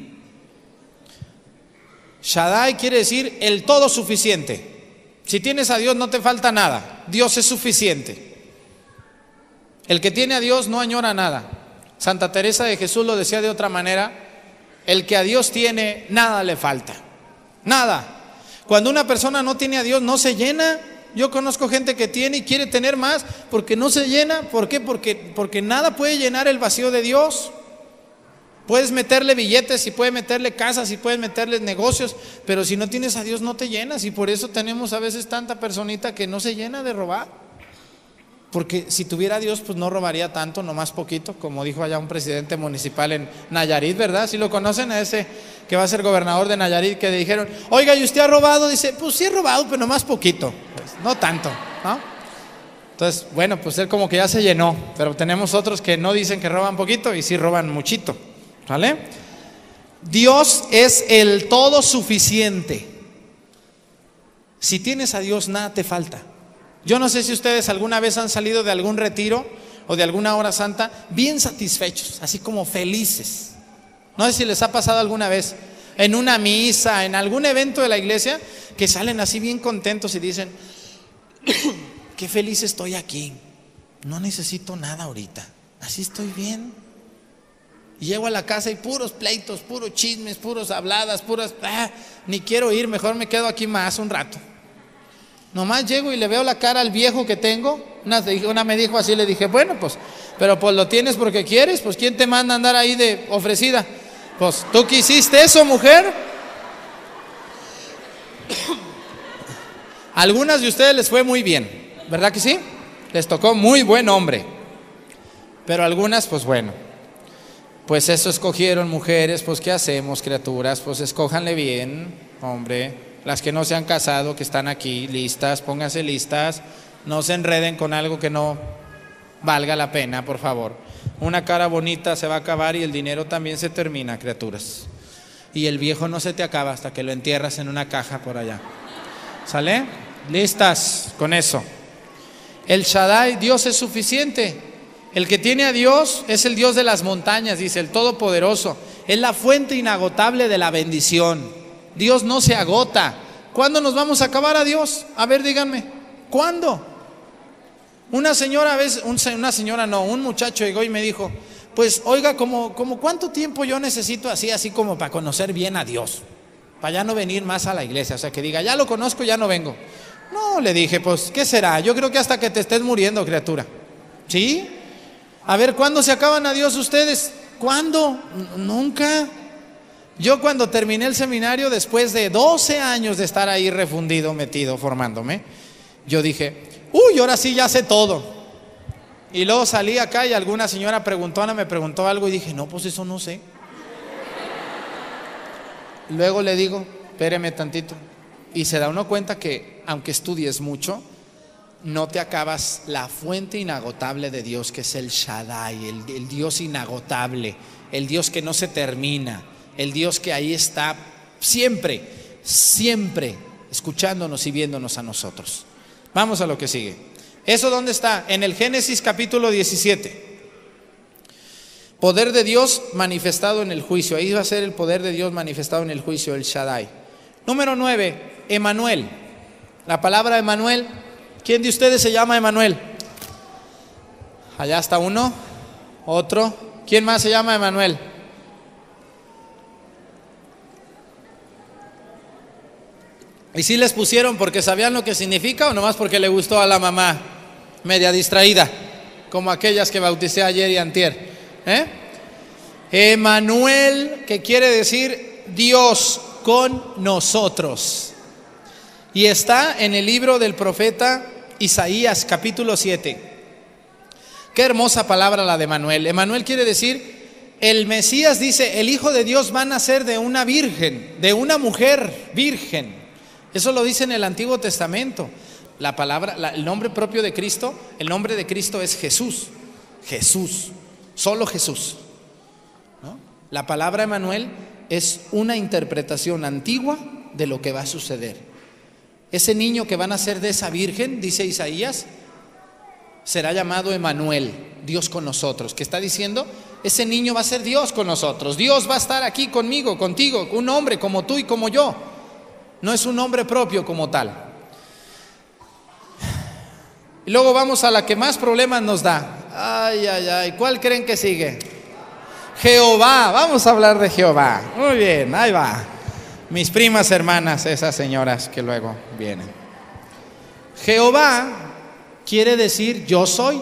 Shaddai quiere decir el todo suficiente. Si tienes a Dios no te falta nada. Dios es suficiente. El que tiene a Dios no añora nada. Santa Teresa de Jesús lo decía de otra manera: el que a Dios tiene, nada le falta. Nada. Cuando una persona no tiene a Dios, no se llena. Yo conozco gente que tiene y quiere tener más porque no se llena. ¿Por qué? Porque nada puede llenar el vacío de Dios. Puedes meterle billetes y puedes meterle casas y puedes meterle negocios, pero si no tienes a Dios no te llenas. Y por eso tenemos a veces tanta personita que no se llena de robar. Porque si tuviera a Dios, pues no robaría tanto, nomás poquito, como dijo allá un presidente municipal en Nayarit, ¿verdad? ¿Sí lo conocen? A ese que va a ser gobernador de Nayarit, que le dijeron, oiga, ¿y usted ha robado? Dice, pues sí he robado, pero nomás poquito, pues, no tanto, ¿no? Entonces, bueno, pues él como que ya se llenó, pero tenemos otros que no dicen que roban poquito y sí roban muchito, ¿vale? Dios es el todo suficiente. Si tienes a Dios, nada te falta. Yo no sé si ustedes alguna vez han salido de algún retiro o de alguna hora santa bien satisfechos, así como felices. No sé si les ha pasado alguna vez en una misa, en algún evento de la iglesia, que salen así bien contentos y dicen, qué feliz estoy aquí, no necesito nada ahorita, así estoy bien. Y llego a la casa y puros pleitos, puros chismes, puros habladas, ni quiero ir, mejor me quedo aquí más un rato. Nomás llego y le veo la cara al viejo que tengo. Una me dijo así, le dije, bueno, pues, pero pues lo tienes porque quieres, pues ¿quién te manda a andar ahí de ofrecida? Pues tú quisiste eso, mujer. Algunas de ustedes les fue muy bien, ¿verdad que sí? Les tocó muy buen hombre. Pero algunas, pues bueno, pues eso escogieron mujeres, pues ¿qué hacemos, criaturas? Pues escójanle bien, hombre. Las que no se han casado, que están aquí, listas, pónganse listas. No se enreden con algo que no valga la pena, por favor. Una cara bonita se va a acabar y el dinero también se termina, criaturas. Y el viejo no se te acaba hasta que lo entierras en una caja por allá. ¿Sale? Listas con eso. El Shaddai, Dios es suficiente. El que tiene a Dios es el Dios de las montañas, dice el Todopoderoso. Es la fuente inagotable de la bendición. Dios no se agota. ¿Cuándo nos vamos a acabar a Dios? A ver, díganme, ¿cuándo? Un muchacho llegó y me dijo, pues oiga, como ¿cuánto tiempo yo necesito así como para conocer bien a Dios? Para ya no venir más a la iglesia, o sea que diga, ya lo conozco, ya no vengo. No, le dije, pues ¿qué será? Yo creo que hasta que te estés muriendo, criatura. ¿Sí? A ver, ¿cuándo se acaban a Dios ustedes? ¿Cuándo? Nunca. Yo cuando terminé el seminario, después de 12 años de estar ahí refundido, metido, formándome, yo dije, uy, ahora sí ya sé todo. Y luego salí acá y alguna señora me preguntó algo y dije, no, pues eso no sé. Luego le digo, espéreme tantito. Y se da uno cuenta que aunque estudies mucho, no te acabas la fuente inagotable de Dios, que es el Shaddai, el Dios inagotable, el Dios que no se termina, el Dios que ahí está siempre. siempre escuchándonos y viéndonos a nosotros. Vamos a lo que sigue. ¿Eso dónde está? En el Génesis capítulo 17. Poder de Dios manifestado en el juicio. Ahí va a ser el poder de Dios manifestado en el juicio, el Shaddai. Número 9, Emanuel. La palabra Emanuel. ¿Quién de ustedes se llama Emanuel? Allá está uno, otro. ¿Quién más se llama Emanuel? ¿Y si les pusieron porque sabían lo que significa o nomás porque le gustó a la mamá? Media distraída, como aquellas que bauticé ayer y antier. Emanuel, que quiere decir Dios con nosotros. Y está en el libro del profeta Isaías, capítulo 7. Qué hermosa palabra la de Emanuel. Emanuel quiere decir, el Mesías dice, el Hijo de Dios va a nacer de una virgen, de una mujer virgen. Eso lo dice en el Antiguo Testamento. La palabra, el nombre propio de Cristo, el nombre de Cristo es Jesús. Jesús, solo Jesús, ¿no? La palabra Emanuel es una interpretación antigua de lo que va a suceder. Ese niño que va a nacer de esa virgen, dice Isaías, será llamado Emanuel, Dios con nosotros. ¿Qué está diciendo? Ese niño va a ser Dios con nosotros. Dios va a estar aquí conmigo, contigo, un hombre como tú y como yo. No es un nombre propio como tal. Y luego vamos a la que más problemas nos da. Ay, ay, ay, ¿cuál creen que sigue? Jehová, vamos a hablar de Jehová. Muy bien, ahí va. Mis primas hermanas, esas señoras que luego vienen. Jehová quiere decir yo soy.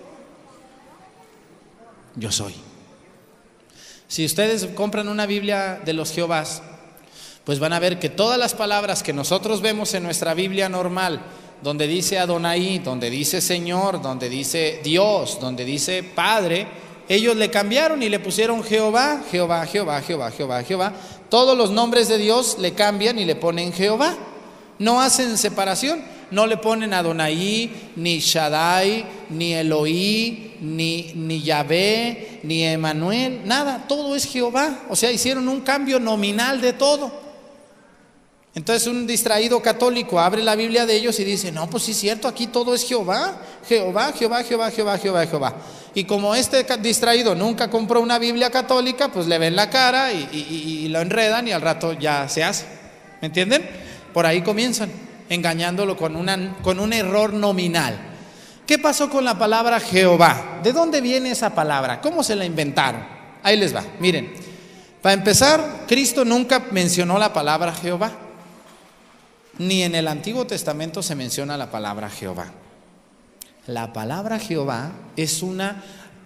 Yo soy. Si ustedes compran una Biblia de los Jehovás, pues van a ver que todas las palabras que nosotros vemos en nuestra Biblia normal, donde dice Adonai, donde dice Señor, donde dice Dios, donde dice Padre, ellos le cambiaron y le pusieron Jehová, Jehová, Jehová, Jehová, Jehová, Jehová. Todos los nombres de Dios le cambian y le ponen Jehová. No hacen separación, no le ponen Adonai, ni Shaddai, ni Elohí, ni Yahvé, ni Emanuel, nada, todo es Jehová. O sea, hicieron un cambio nominal de todo. Entonces un distraído católico abre la Biblia de ellos y dice, no, pues sí es cierto, aquí todo es Jehová, Jehová, Jehová, Jehová, Jehová, Jehová, Jehová. Y como este distraído nunca compró una Biblia católica, pues le ven la cara y lo enredan y al rato ya se hace. ¿Me entienden? Por ahí comienzan, engañándolo con un error nominal. ¿Qué pasó con la palabra Jehová? ¿De dónde viene esa palabra? ¿Cómo se la inventaron? Ahí les va, miren. Para empezar, Cristo nunca mencionó la palabra Jehová. Ni en el Antiguo Testamento se menciona la palabra Jehová. La palabra Jehová es una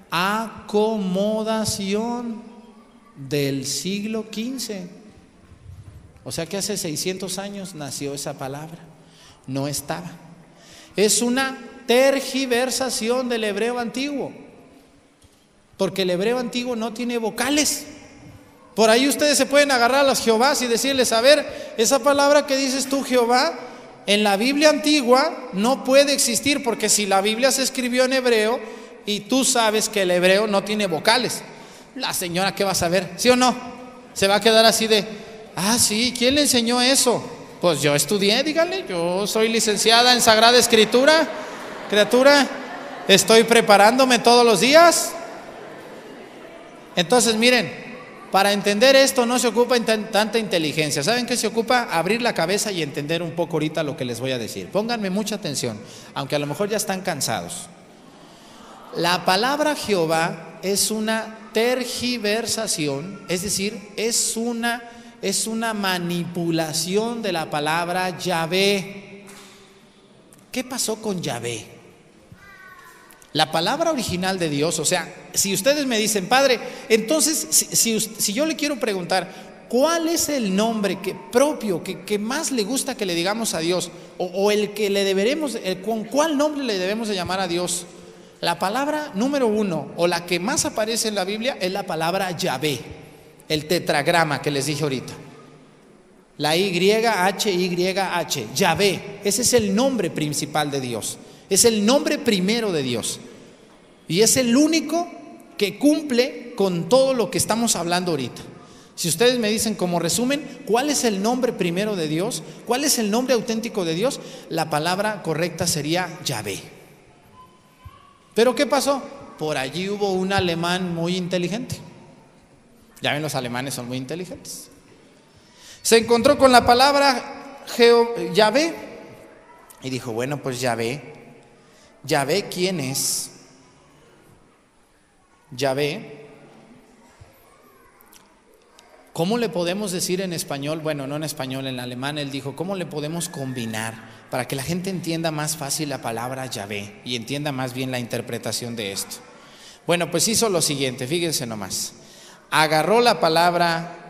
acomodación del siglo XV. O sea que hace 600 años nació esa palabra. No estaba. Es una tergiversación del hebreo antiguo. Porque el hebreo antiguo no tiene vocales. Por ahí ustedes se pueden agarrar a los Jehovás y decirles, a ver, esa palabra que dices tú Jehová, en la Biblia antigua no puede existir, porque si la Biblia se escribió en hebreo y tú sabes que el hebreo no tiene vocales, la señora ¿qué va a saber? ¿Sí o no? Se va a quedar así de, ah sí, ¿quién le enseñó eso? Pues yo estudié, díganle, yo soy licenciada en Sagrada Escritura, criatura, estoy preparándome todos los días. Entonces miren, para entender esto no se ocupa tanta inteligencia. ¿Saben qué se ocupa? Abrir la cabeza y entender un poco ahorita lo que les voy a decir. Pónganme mucha atención, aunque a lo mejor ya están cansados. La palabra Jehová es una tergiversación, es decir, es una manipulación de la palabra Yahvé. ¿Qué pasó con Yahvé? La palabra original de Dios, o sea, si ustedes me dicen, Padre, entonces si yo le quiero preguntar, ¿cuál es el nombre propio que más le gusta que le digamos a Dios? O el que le deberemos, ¿con cuál nombre le debemos de llamar a Dios? La palabra número 1, o la que más aparece en la Biblia, es la palabra Yahvé, el tetragrama que les dije ahorita. La YHYH, Yahvé, ese es el nombre principal de Dios. Es el nombre primero de Dios y es el único que cumple con todo lo que estamos hablando ahorita. Si ustedes me dicen como resumen, ¿cuál es el nombre primero de Dios? ¿Cuál es el nombre auténtico de Dios? La palabra correcta sería Yahvé. ¿Pero qué pasó? Por allí hubo un alemán muy inteligente. Ya ven, los alemanes son muy inteligentes. Se encontró con la palabra Yahvé y dijo, bueno, pues Yahvé, ¿quién es? Yahvé, ¿cómo le podemos decir en español? Bueno, no en español, en alemán. Él dijo, ¿cómo le podemos combinar para que la gente entienda más fácil la palabra Yahvé y entienda más bien la interpretación de esto? Bueno, pues hizo lo siguiente, fíjense nomás. Agarró la palabra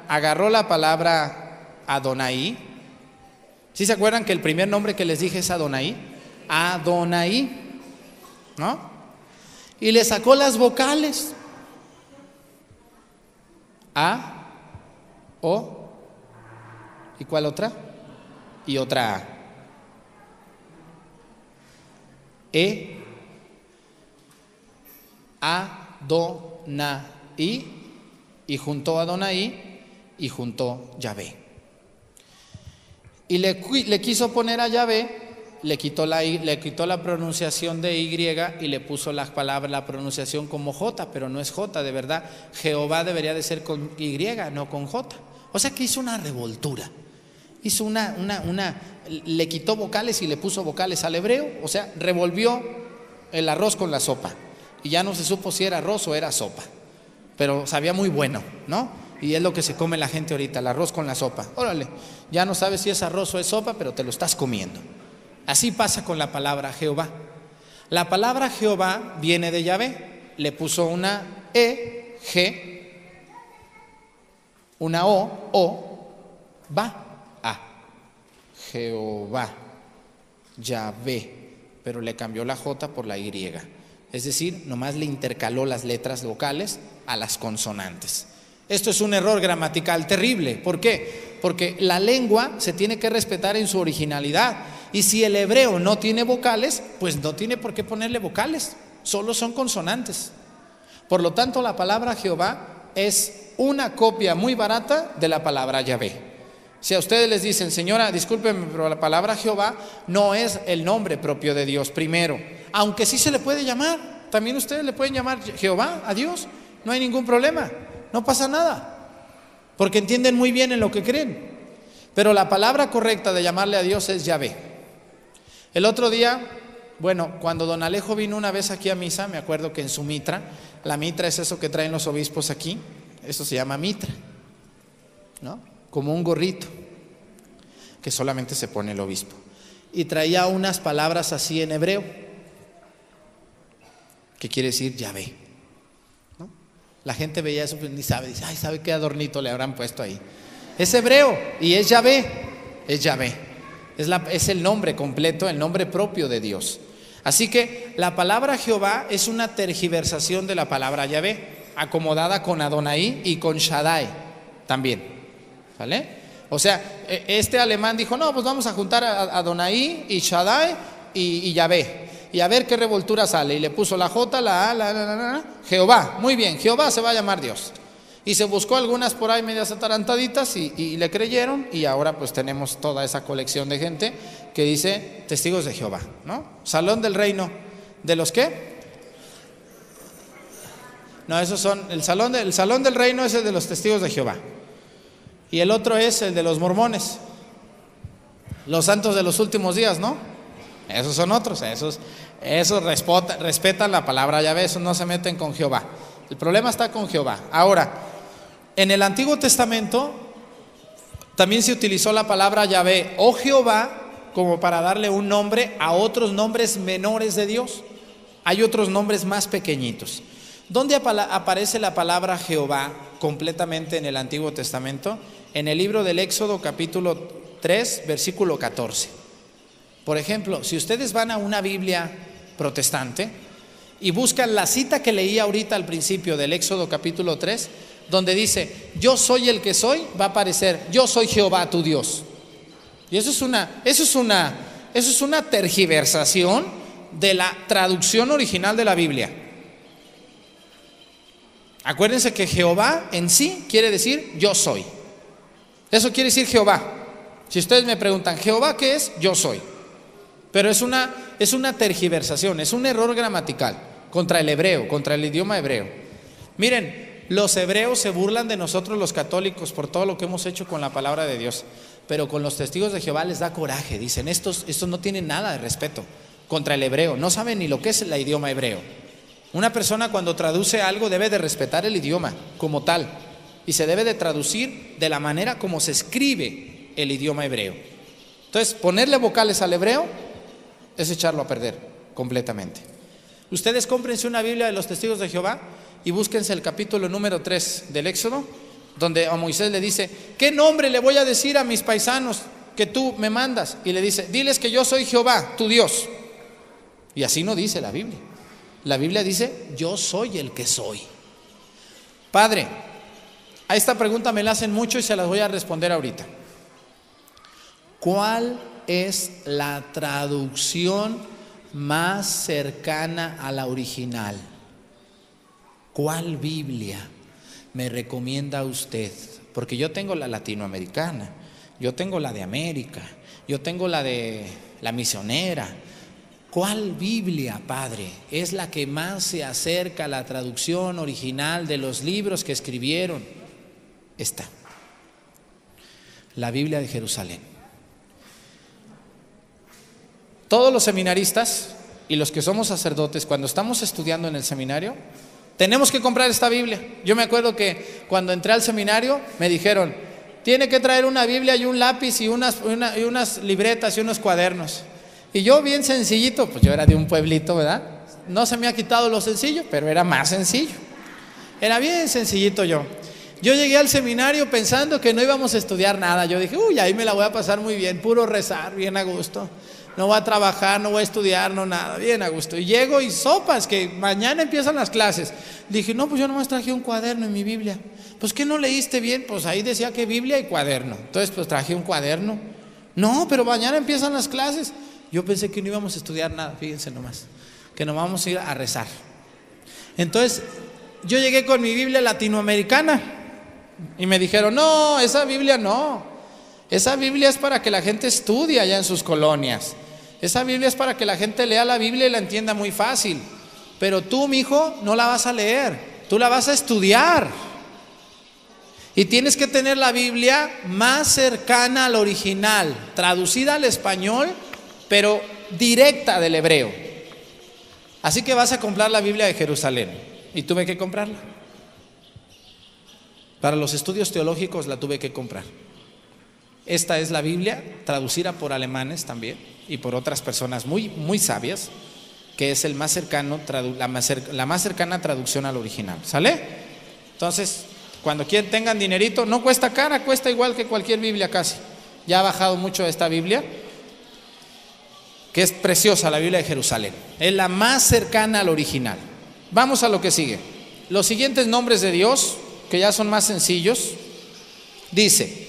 Adonai. ¿Sí se acuerdan que el primer nombre que les dije es Adonai? Adonai, ¿no? Y le sacó las vocales. A, O, ¿y cuál otra? Y otra A. E, Adonai, y juntó Adonai y juntó Yahvé. Y le quiso poner a Yahvé, le quitó la pronunciación de Y y le puso la pronunciación como J, pero no es J, de verdad. Jehová debería de ser con Y, no con J. O sea que hizo una revoltura. Hizo le quitó vocales y le puso vocales al hebreo. O sea, revolvió el arroz con la sopa. Y ya no se supo si era arroz o era sopa. Pero sabía muy bueno, ¿no? Y es lo que se come la gente ahorita, el arroz con la sopa. Órale, ya no sabes si es arroz o es sopa, pero te lo estás comiendo. Así pasa con la palabra Jehová. La palabra Jehová viene de Yahvé. Le puso una E, G, una O, va, A. Jehová, Yahvé, pero le cambió la J por la Y. Es decir, nomás le intercaló las letras vocales a las consonantes. Esto es un error gramatical terrible. ¿Por qué? Porque la lengua se tiene que respetar en su originalidad. Y si el hebreo no tiene vocales, pues no tiene por qué ponerle vocales. Solo son consonantes. Por lo tanto, la palabra Jehová es una copia muy barata de la palabra Yahvé. Si a ustedes les dicen, señora, discúlpenme, pero la palabra Jehová no es el nombre propio de Dios primero. Aunque sí se le puede llamar. También ustedes le pueden llamar Jehová a Dios. No hay ningún problema. No pasa nada, porque entienden muy bien en lo que creen. Pero la palabra correcta de llamarle a Dios es Yahvé. El otro día, bueno, cuando don Alejo vino una vez aquí a misa, me acuerdo que en su mitra, la mitra es eso que traen los obispos aquí, eso se llama mitra, ¿no? Como un gorrito que solamente se pone el obispo. Y traía unas palabras así en hebreo, que quiere decir Yahvé. La gente veía eso, pues ni sabe, dice, ay, ¿sabe qué adornito le habrán puesto ahí? Es hebreo y es Yahvé, es Yahvé. Es el nombre completo, el nombre propio de Dios. Así que la palabra Jehová es una tergiversación de la palabra Yahvé, acomodada con Adonai y con Shaddai también, ¿vale? O sea, este alemán dijo, no, pues vamos a juntar a Adonai y Shaddai y Yahvé. Y a ver qué revoltura sale. Y le puso la J, la A, Jehová. Muy bien, Jehová se va a llamar Dios. Y se buscó algunas por ahí medias atarantaditas y le creyeron. Y ahora pues tenemos toda esa colección de gente que dice testigos de Jehová, ¿no? Salón del reino. ¿De los qué? No, esos son, el salón del reino es el de los testigos de Jehová. Y el otro es el de los mormones. Los santos de los últimos días, ¿no? Esos son otros, esos respetan la palabra Yahvé, esos no se meten con Jehová. El problema está con Jehová. Ahora, en el Antiguo Testamento también se utilizó la palabra Yahvé o Jehová como para darle un nombre a otros nombres menores de Dios. Hay otros nombres más pequeñitos. ¿Dónde aparece la palabra Jehová completamente en el Antiguo Testamento? En el libro del Éxodo capítulo 3, versículo 14. Por ejemplo, si ustedes van a una Biblia protestante y buscan la cita que leí ahorita al principio del Éxodo capítulo 3, donde dice, yo soy el que soy, va a aparecer, yo soy Jehová tu Dios. Y eso es una tergiversación de la traducción original de la Biblia. Acuérdense que Jehová en sí quiere decir yo soy. Eso quiere decir Jehová. Si ustedes me preguntan, ¿Jehová qué es? Yo soy. Pero es una tergiversación, es un error gramatical contra el hebreo, contra el idioma hebreo. Miren, los hebreos se burlan de nosotros los católicos por todo lo que hemos hecho con la palabra de Dios, pero con los testigos de Jehová les da coraje. Dicen, estos no tienen nada de respeto contra el hebreo, no saben ni lo que es el idioma hebreo. Una persona cuando traduce algo debe de respetar el idioma como tal y se debe de traducir de la manera como se escribe el idioma hebreo. Entonces, ponerle vocales al hebreo es echarlo a perder completamente. Ustedes cómprense una Biblia de los testigos de Jehová y búsquense el capítulo número 3 del Éxodo, donde a Moisés le dice, ¿qué nombre le voy a decir a mis paisanos que tú me mandas? Y le dice, diles que yo soy Jehová, tu Dios. Y así no dice la Biblia. La Biblia dice, yo soy el que soy. Padre, a esta pregunta me la hacen mucho y se las voy a responder ahorita. ¿Cuál es la traducción más cercana a la original? ¿Cuál Biblia me recomienda usted? Porque yo tengo la latinoamericana, yo tengo la de América, yo tengo la de la misionera. ¿Cuál Biblia, Padre, es la que más se acerca a la traducción original de los libros que escribieron? Esta, la Biblia de Jerusalén. Todos los seminaristas y los que somos sacerdotes, cuando estamos estudiando en el seminario, tenemos que comprar esta Biblia. Yo me acuerdo que cuando entré al seminario me dijeron, tiene que traer una Biblia y un lápiz y unas libretas y unos cuadernos. Y yo bien sencillito, pues yo era de un pueblito, ¿verdad? No se me ha quitado lo sencillo, pero era más sencillo. Era bien sencillito yo. Yo llegué al seminario pensando que no íbamos a estudiar nada. Yo dije, uy, ahí me la voy a pasar muy bien, puro rezar, bien a gusto. No voy a trabajar, no voy a estudiar, no nada, bien a gusto. Y llego y sopas, que mañana empiezan las clases. Dije, no, pues yo nomás traje un cuaderno en mi Biblia. Pues, ¿qué no leíste bien? Pues ahí decía que Biblia y cuaderno. Entonces, pues traje un cuaderno. No, pero mañana empiezan las clases. Yo pensé que no íbamos a estudiar nada, fíjense nomás, que nos vamos a ir a rezar. Entonces, yo llegué con mi Biblia latinoamericana y me dijeron, no, esa Biblia no. Esa Biblia es para que la gente estudie allá en sus colonias. Esa Biblia es para que la gente lea la Biblia y la entienda muy fácil. Pero tú, mi hijo, no la vas a leer, tú la vas a estudiar. Y tienes que tener la Biblia más cercana al original, traducida al español, pero directa del hebreo. Así que vas a comprar la Biblia de Jerusalén. Y tuve que comprarla. Para los estudios teológicos la tuve que comprar. Esta es la Biblia, traducida por alemanes también y por otras personas muy, muy sabias, que es el más cercano, la más cercana traducción al original. ¿Sale? Entonces, cuando tengan dinerito, no cuesta cara, cuesta igual que cualquier Biblia casi. Ya ha bajado mucho esta Biblia, que es preciosa, la Biblia de Jerusalén. Es la más cercana al original. Vamos a lo que sigue. Los siguientes nombres de Dios, que ya son más sencillos, dice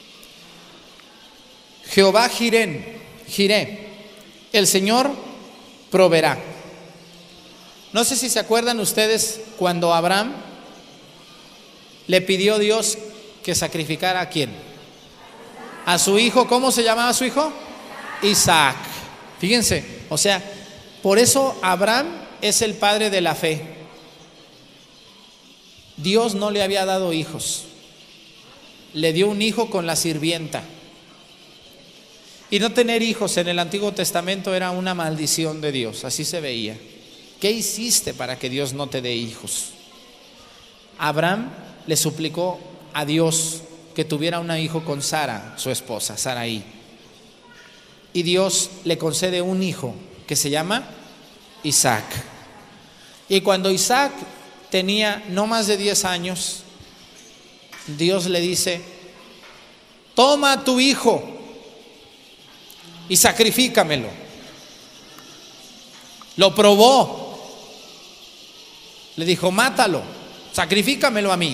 Jehová Jiré, el Señor proveerá. No sé si se acuerdan ustedes cuando Abraham le pidió a Dios que sacrificara a quién, a su hijo. ¿Cómo se llamaba su hijo? Isaac. Fíjense, o sea, por eso Abraham es el padre de la fe. Dios no le había dado hijos, le dio un hijo con la sirvienta. Y no tener hijos en el Antiguo Testamento era una maldición de Dios, así se veía. ¿Qué hiciste para que Dios no te dé hijos? Abraham le suplicó a Dios que tuviera un hijo con Sara, su esposa, Saraí. Y Dios le concede un hijo que se llama Isaac. Y cuando Isaac tenía no más de 10 años, Dios le dice, toma a tu hijo y sacrifícamelo. Lo probó. Le dijo, mátalo, sacrifícamelo a mí.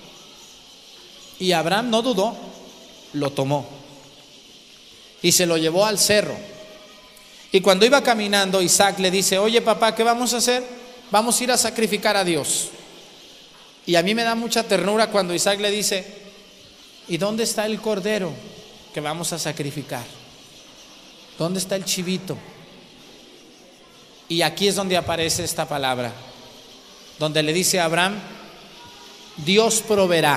Y Abraham no dudó, lo tomó y se lo llevó al cerro. Y cuando iba caminando, Isaac le dice, oye papá, ¿qué vamos a hacer? Vamos a ir a sacrificar a Dios. Y a mí me da mucha ternura cuando Isaac le dice: ¿y dónde está el cordero que vamos a sacrificar? ¿Dónde está el chivito? Y aquí es donde aparece esta palabra, donde le dice a Abraham: Dios proveerá.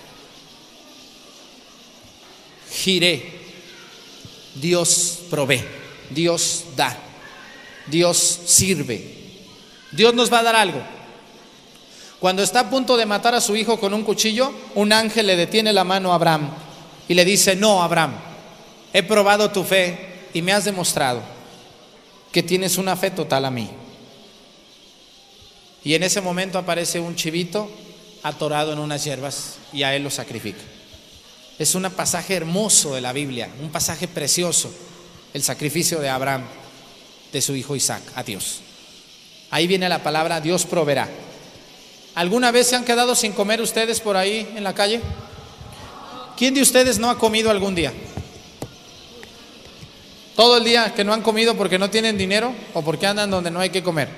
Jiré. Dios provee, Dios da, Dios sirve, Dios nos va a dar algo. Cuando está a punto de matar a su hijo con un cuchillo, un ángel le detiene la mano a Abraham y le dice: no, Abraham, he probado tu fe y me has demostrado que tienes una fe total a mí. Y en ese momento aparece un chivito atorado en unas hierbas y a él lo sacrifica. Es un pasaje hermoso de la Biblia, un pasaje precioso, el sacrificio de Abraham, de su hijo Isaac, a Dios. Ahí viene la palabra Dios proveerá. ¿Alguna vez se han quedado sin comer ustedes por ahí en la calle? ¿Quién de ustedes no ha comido algún día? ¿Todo el día que no han comido porque no tienen dinero o porque andan donde no hay que comer?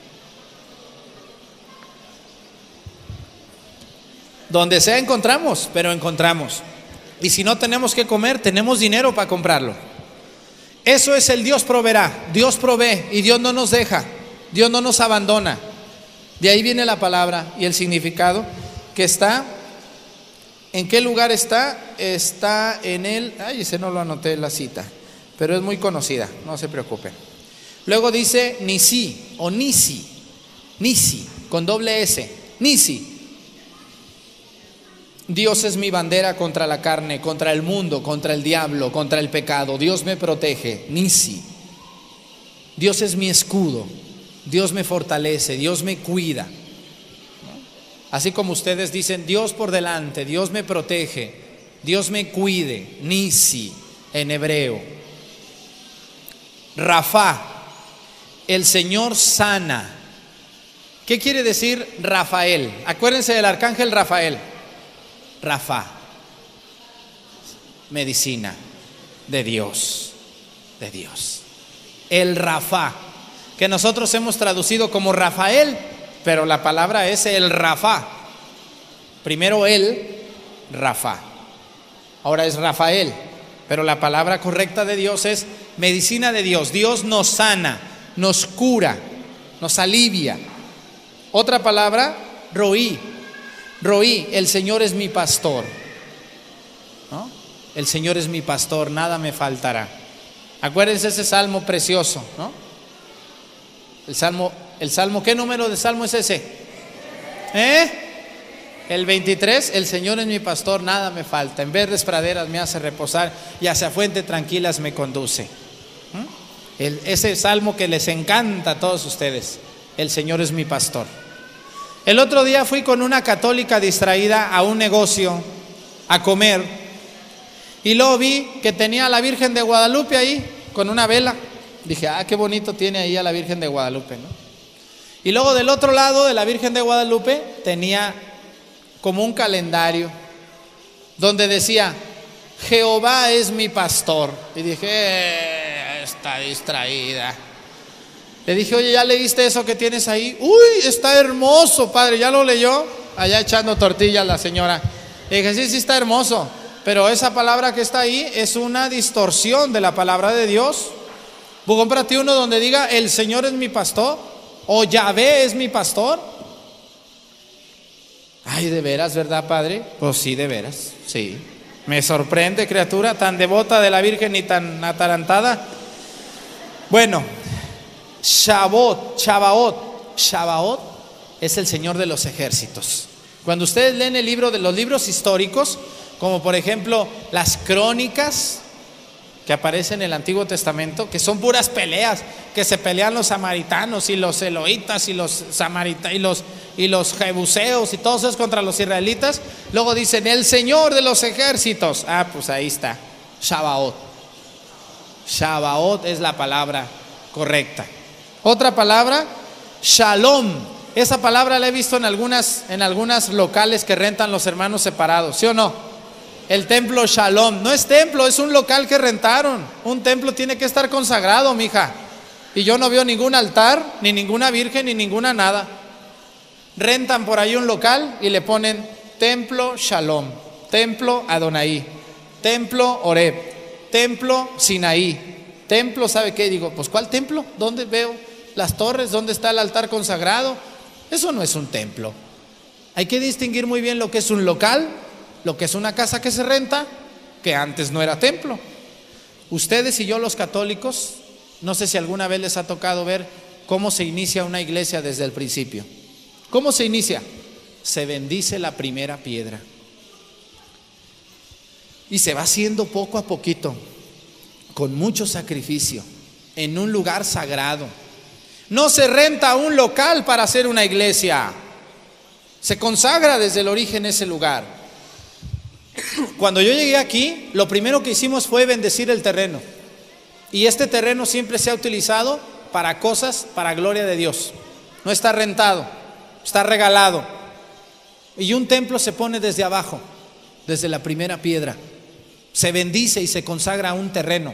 Donde sea encontramos, pero encontramos. Y si no tenemos que comer, tenemos dinero para comprarlo. Eso es el Dios proveerá. Dios provee y Dios no nos deja, Dios no nos abandona. De ahí viene la palabra y el significado que está. ¿En qué lugar está? Está en el... Ay, ese no lo anoté en la cita, pero es muy conocida, no se preocupen. Luego dice Nisi o Nisi, Nisi con doble S, Nisi. Dios es mi bandera contra la carne, contra el mundo, contra el diablo, contra el pecado. Dios me protege, Nisi. Dios es mi escudo, Dios me fortalece, Dios me cuida. Así como ustedes dicen: Dios por delante, Dios me protege, Dios me cuide, Nisi en hebreo. Rafa, el Señor sana. ¿Qué quiere decir Rafael? Acuérdense del arcángel Rafael. Rafa, medicina de Dios, de Dios. El Rafa, que nosotros hemos traducido como Rafael, pero la palabra es el Rafa. Primero el Rafa, ahora es Rafael, pero la palabra correcta de Dios es medicina de Dios. Dios nos sana, nos cura, nos alivia. Otra palabra, Roí. Roí, el Señor es mi pastor, ¿no? El Señor es mi pastor, nada me faltará. Acuérdense ese salmo precioso, ¿no? El salmo, ¿qué número de salmo es ese? El 23, el Señor es mi pastor, nada me falta. En verdes praderas me hace reposar y hacia fuentes tranquilas me conduce. Ese salmo que les encanta a todos ustedes, el Señor es mi pastor. El otro día fui con una católica distraída a un negocio a comer y luego vi que tenía a la Virgen de Guadalupe ahí con una vela. Dije: ah, qué bonito tiene ahí a la Virgen de Guadalupe, ¿no? Y luego del otro lado de la Virgen de Guadalupe tenía como un calendario donde decía: Jehová es mi pastor. Y dije: está distraída. Le dije: oye, ¿ya leíste eso que tienes ahí? Uy, está hermoso, padre. ¿Ya lo leyó? Allá echando tortillas la señora. Le dije: sí, sí está hermoso, pero esa palabra que está ahí es una distorsión de la palabra de Dios. Pues cómprate uno donde diga: el Señor es mi pastor, o Yahvé es mi pastor. Ay, ¿de veras, verdad, padre? Pues sí, de veras, sí. Me sorprende, criatura, tan devota de la Virgen y tan atarantada. Bueno, Shabaot es el Señor de los ejércitos. Cuando ustedes leen el libro de los libros históricos, como por ejemplo las crónicas que aparecen en el Antiguo Testamento, que son puras peleas, que se pelean los samaritanos y los eloítas y los y los jebuseos y todos esos contra los israelitas. Luego dicen: el Señor de los ejércitos. Ah, pues ahí está, Shabaot. Shabaot es la palabra correcta. Otra palabra, Shalom. Esa palabra la he visto en algunas locales que rentan los hermanos separados, ¿sí o no? El templo Shalom. No es templo, es un local que rentaron. Un templo tiene que estar consagrado, mija. Y yo no veo ningún altar, ni ninguna virgen, ni ninguna nada. rentan por ahí un local y le ponen Templo Shalom, Templo Adonai, Templo Horeb, Templo Sinaí, Templo, ¿sabe qué? Digo, pues ¿cuál templo? ¿Dónde veo las torres? ¿Dónde está el altar consagrado? Eso no es un templo. Hay que distinguir muy bien lo que es un local, lo que es una casa que se renta, que antes no era templo. Ustedes y yo, los católicos, no sé si alguna vez les ha tocado ver cómo se inicia una iglesia desde el principio. ¿Cómo se inicia? Se bendice la primera piedra y se va haciendo poco a poquito, con mucho sacrificio, en un lugar sagrado. No se renta un local para hacer una iglesia, se consagra desde el origen ese lugar. Cuando yo llegué aquí, lo primero que hicimos fue bendecir el terreno, y este terreno siempre se ha utilizado para cosas para gloria de Dios. No está rentado, está regalado. Y un templo se pone desde abajo, desde la primera piedra. Se bendice y se consagra un terreno.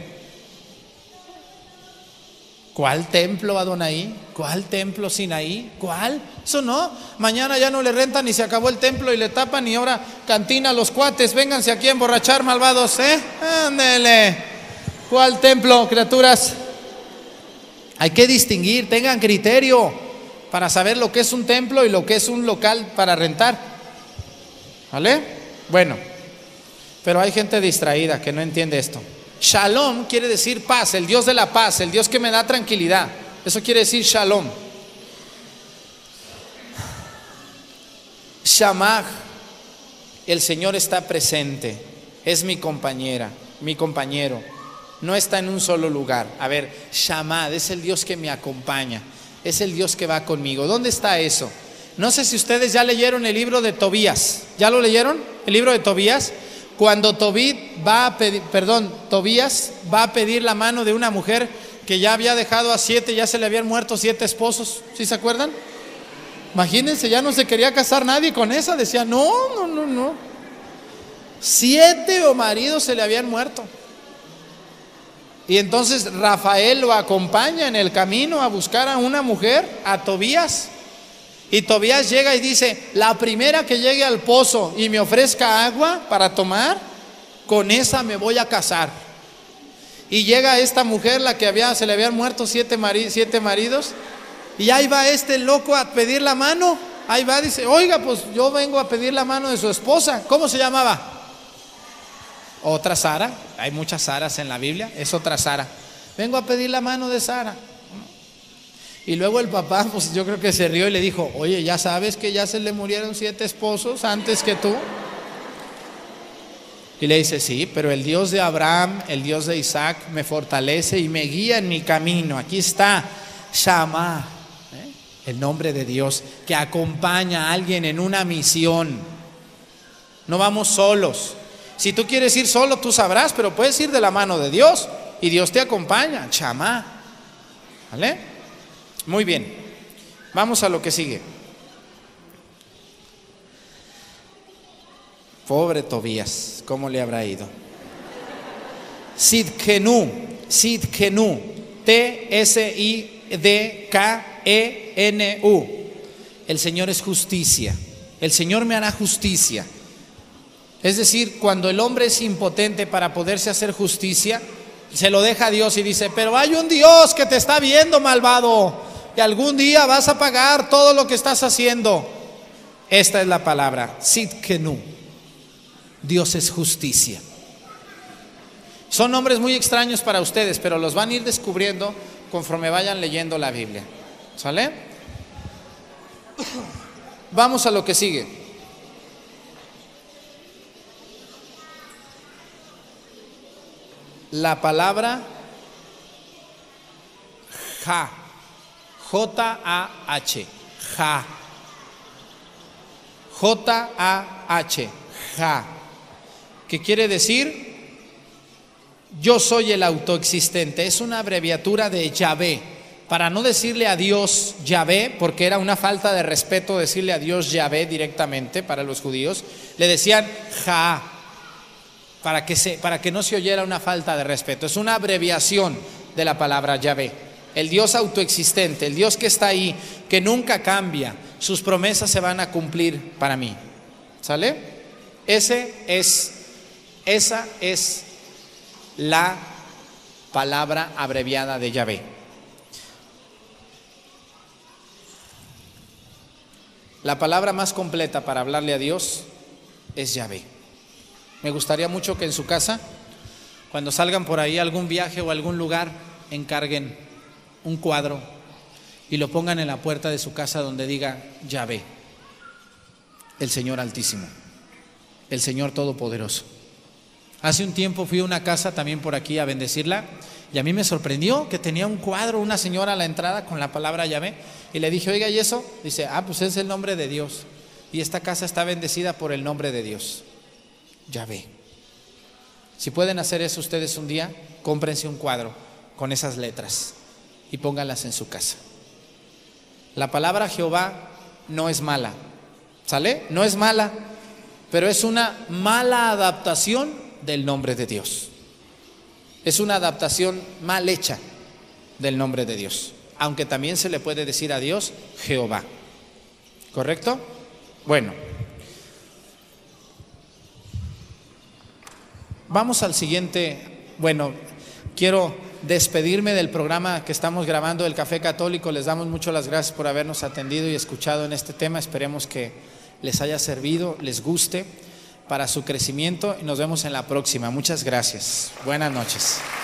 ¿Cuál templo Adonai? ¿Cuál templo Sinaí? ¿Cuál? Eso no. Mañana ya no le rentan y se acabó el templo y le tapan, y ahora cantina a los cuates, vénganse aquí a emborrachar, malvados, ándele. ¿Cuál templo, criaturas? Hay que distinguir, tengan criterio para saber lo que es un templo y lo que es un local para rentar. ¿Vale? Bueno, pero hay gente distraída que no entiende esto. Shalom quiere decir paz, el Dios de la paz, el Dios que me da tranquilidad. Eso quiere decir Shalom. Shamach, el Señor está presente, es mi compañera, mi compañero. No está en un solo lugar. A ver, Shamad es el Dios que me acompaña, es el Dios que va conmigo. ¿Dónde está eso? No sé si ustedes ya leyeron el libro de Tobías. ¿Ya lo leyeron? El libro de Tobías. Cuando Tobías va a pedir la mano de una mujer que ya había dejado a 7, ya se le habían muerto 7 esposos. ¿Sí se acuerdan? Imagínense, ya no se quería casar nadie con esa. Decía, no. 7 maridos se le habían muerto. Y entonces Rafael lo acompaña en el camino a buscar a una mujer, a Tobías. Y Tobías llega y dice, la primera que llegue al pozo y me ofrezca agua para tomar, con esa me voy a casar. Y llega esta mujer, la que se le habían muerto 7 maridos, y ahí va este loco a pedir la mano. Ahí va, dice, oiga, pues yo vengo a pedir la mano de su esposa. ¿Cómo se llamaba? Otra Sara. Hay muchas Saras en la Biblia, es otra Sara. Vengo a pedir la mano de Sara. Y luego el papá, pues yo creo que se rió y le dijo, oye, ¿ya sabes que ya se le murieron 7 esposos antes que tú? Y le dice, sí, pero el Dios de Abraham, el Dios de Isaac me fortalece y me guía en mi camino. Aquí está Shammah, el nombre de Dios que acompaña a alguien en una misión. No vamos solos. Si tú quieres ir solo, tú sabrás, pero puedes ir de la mano de Dios y Dios te acompaña. Shammah. ¿Vale? Muy bien, vamos a lo que sigue. Pobre Tobías, ¿cómo le habrá ido? Sidkenu, T-S-I-D-K-E-N-U. El Señor es justicia, el Señor me hará justicia. Es decir, cuando el hombre es impotente para poderse hacer justicia, se lo deja a Dios y dice, pero hay un Dios que te está viendo, malvado, y algún día vas a pagar todo lo que estás haciendo. Esta es la palabra, Sidkenu. Dios es justicia. Son nombres muy extraños para ustedes, pero los van a ir descubriendo conforme vayan leyendo la Biblia. ¿Sale? Vamos a lo que sigue. La palabra Ja, J-A-H, Ja, J-A-H, Ja, que quiere decir yo soy el autoexistente. Es una abreviatura de Yahvé, para no decirle a Dios Yahvé, porque era una falta de respeto decirle a Dios Yahvé directamente para los judíos. Le decían Ja, para que no se oyera una falta de respeto. Es una abreviación de la palabra Yahvé. El Dios autoexistente, el Dios que está ahí, que nunca cambia. sus promesas se van a cumplir para mí. ¿Sale? Esa es la palabra abreviada de Yahvé. La palabra más completa para hablarle a Dios es Yahvé. Me gustaría mucho que en su casa, cuando salgan por ahí a algún viaje o a algún lugar, encarguen un cuadro y lo pongan en la puerta de su casa donde diga Yahvé, el Señor Altísimo, el Señor Todopoderoso. Hace un tiempo fui a una casa también por aquí a bendecirla y a mí me sorprendió que tenía un cuadro, una señora a la entrada con la palabra Yahvé, y le dije, oiga, ¿y eso? Dice, pues es el nombre de Dios y esta casa está bendecida por el nombre de Dios, Yahvé. Si pueden hacer eso ustedes un día, cómprense un cuadro con esas letras y pónganlas en su casa. La palabra Jehová no es mala, ¿sale? No es mala, pero es una mala adaptación del nombre de Dios. Es una adaptación mal hecha del nombre de Dios, aunque también se le puede decir a Dios Jehová. ¿Correcto? Bueno, vamos al siguiente. Bueno, quiero despedirme del programa que estamos grabando del Café Católico. Les damos muchas las gracias por habernos atendido y escuchado en este tema. Esperemos que les haya servido, les guste para su crecimiento y nos vemos en la próxima. Muchas gracias. Buenas noches.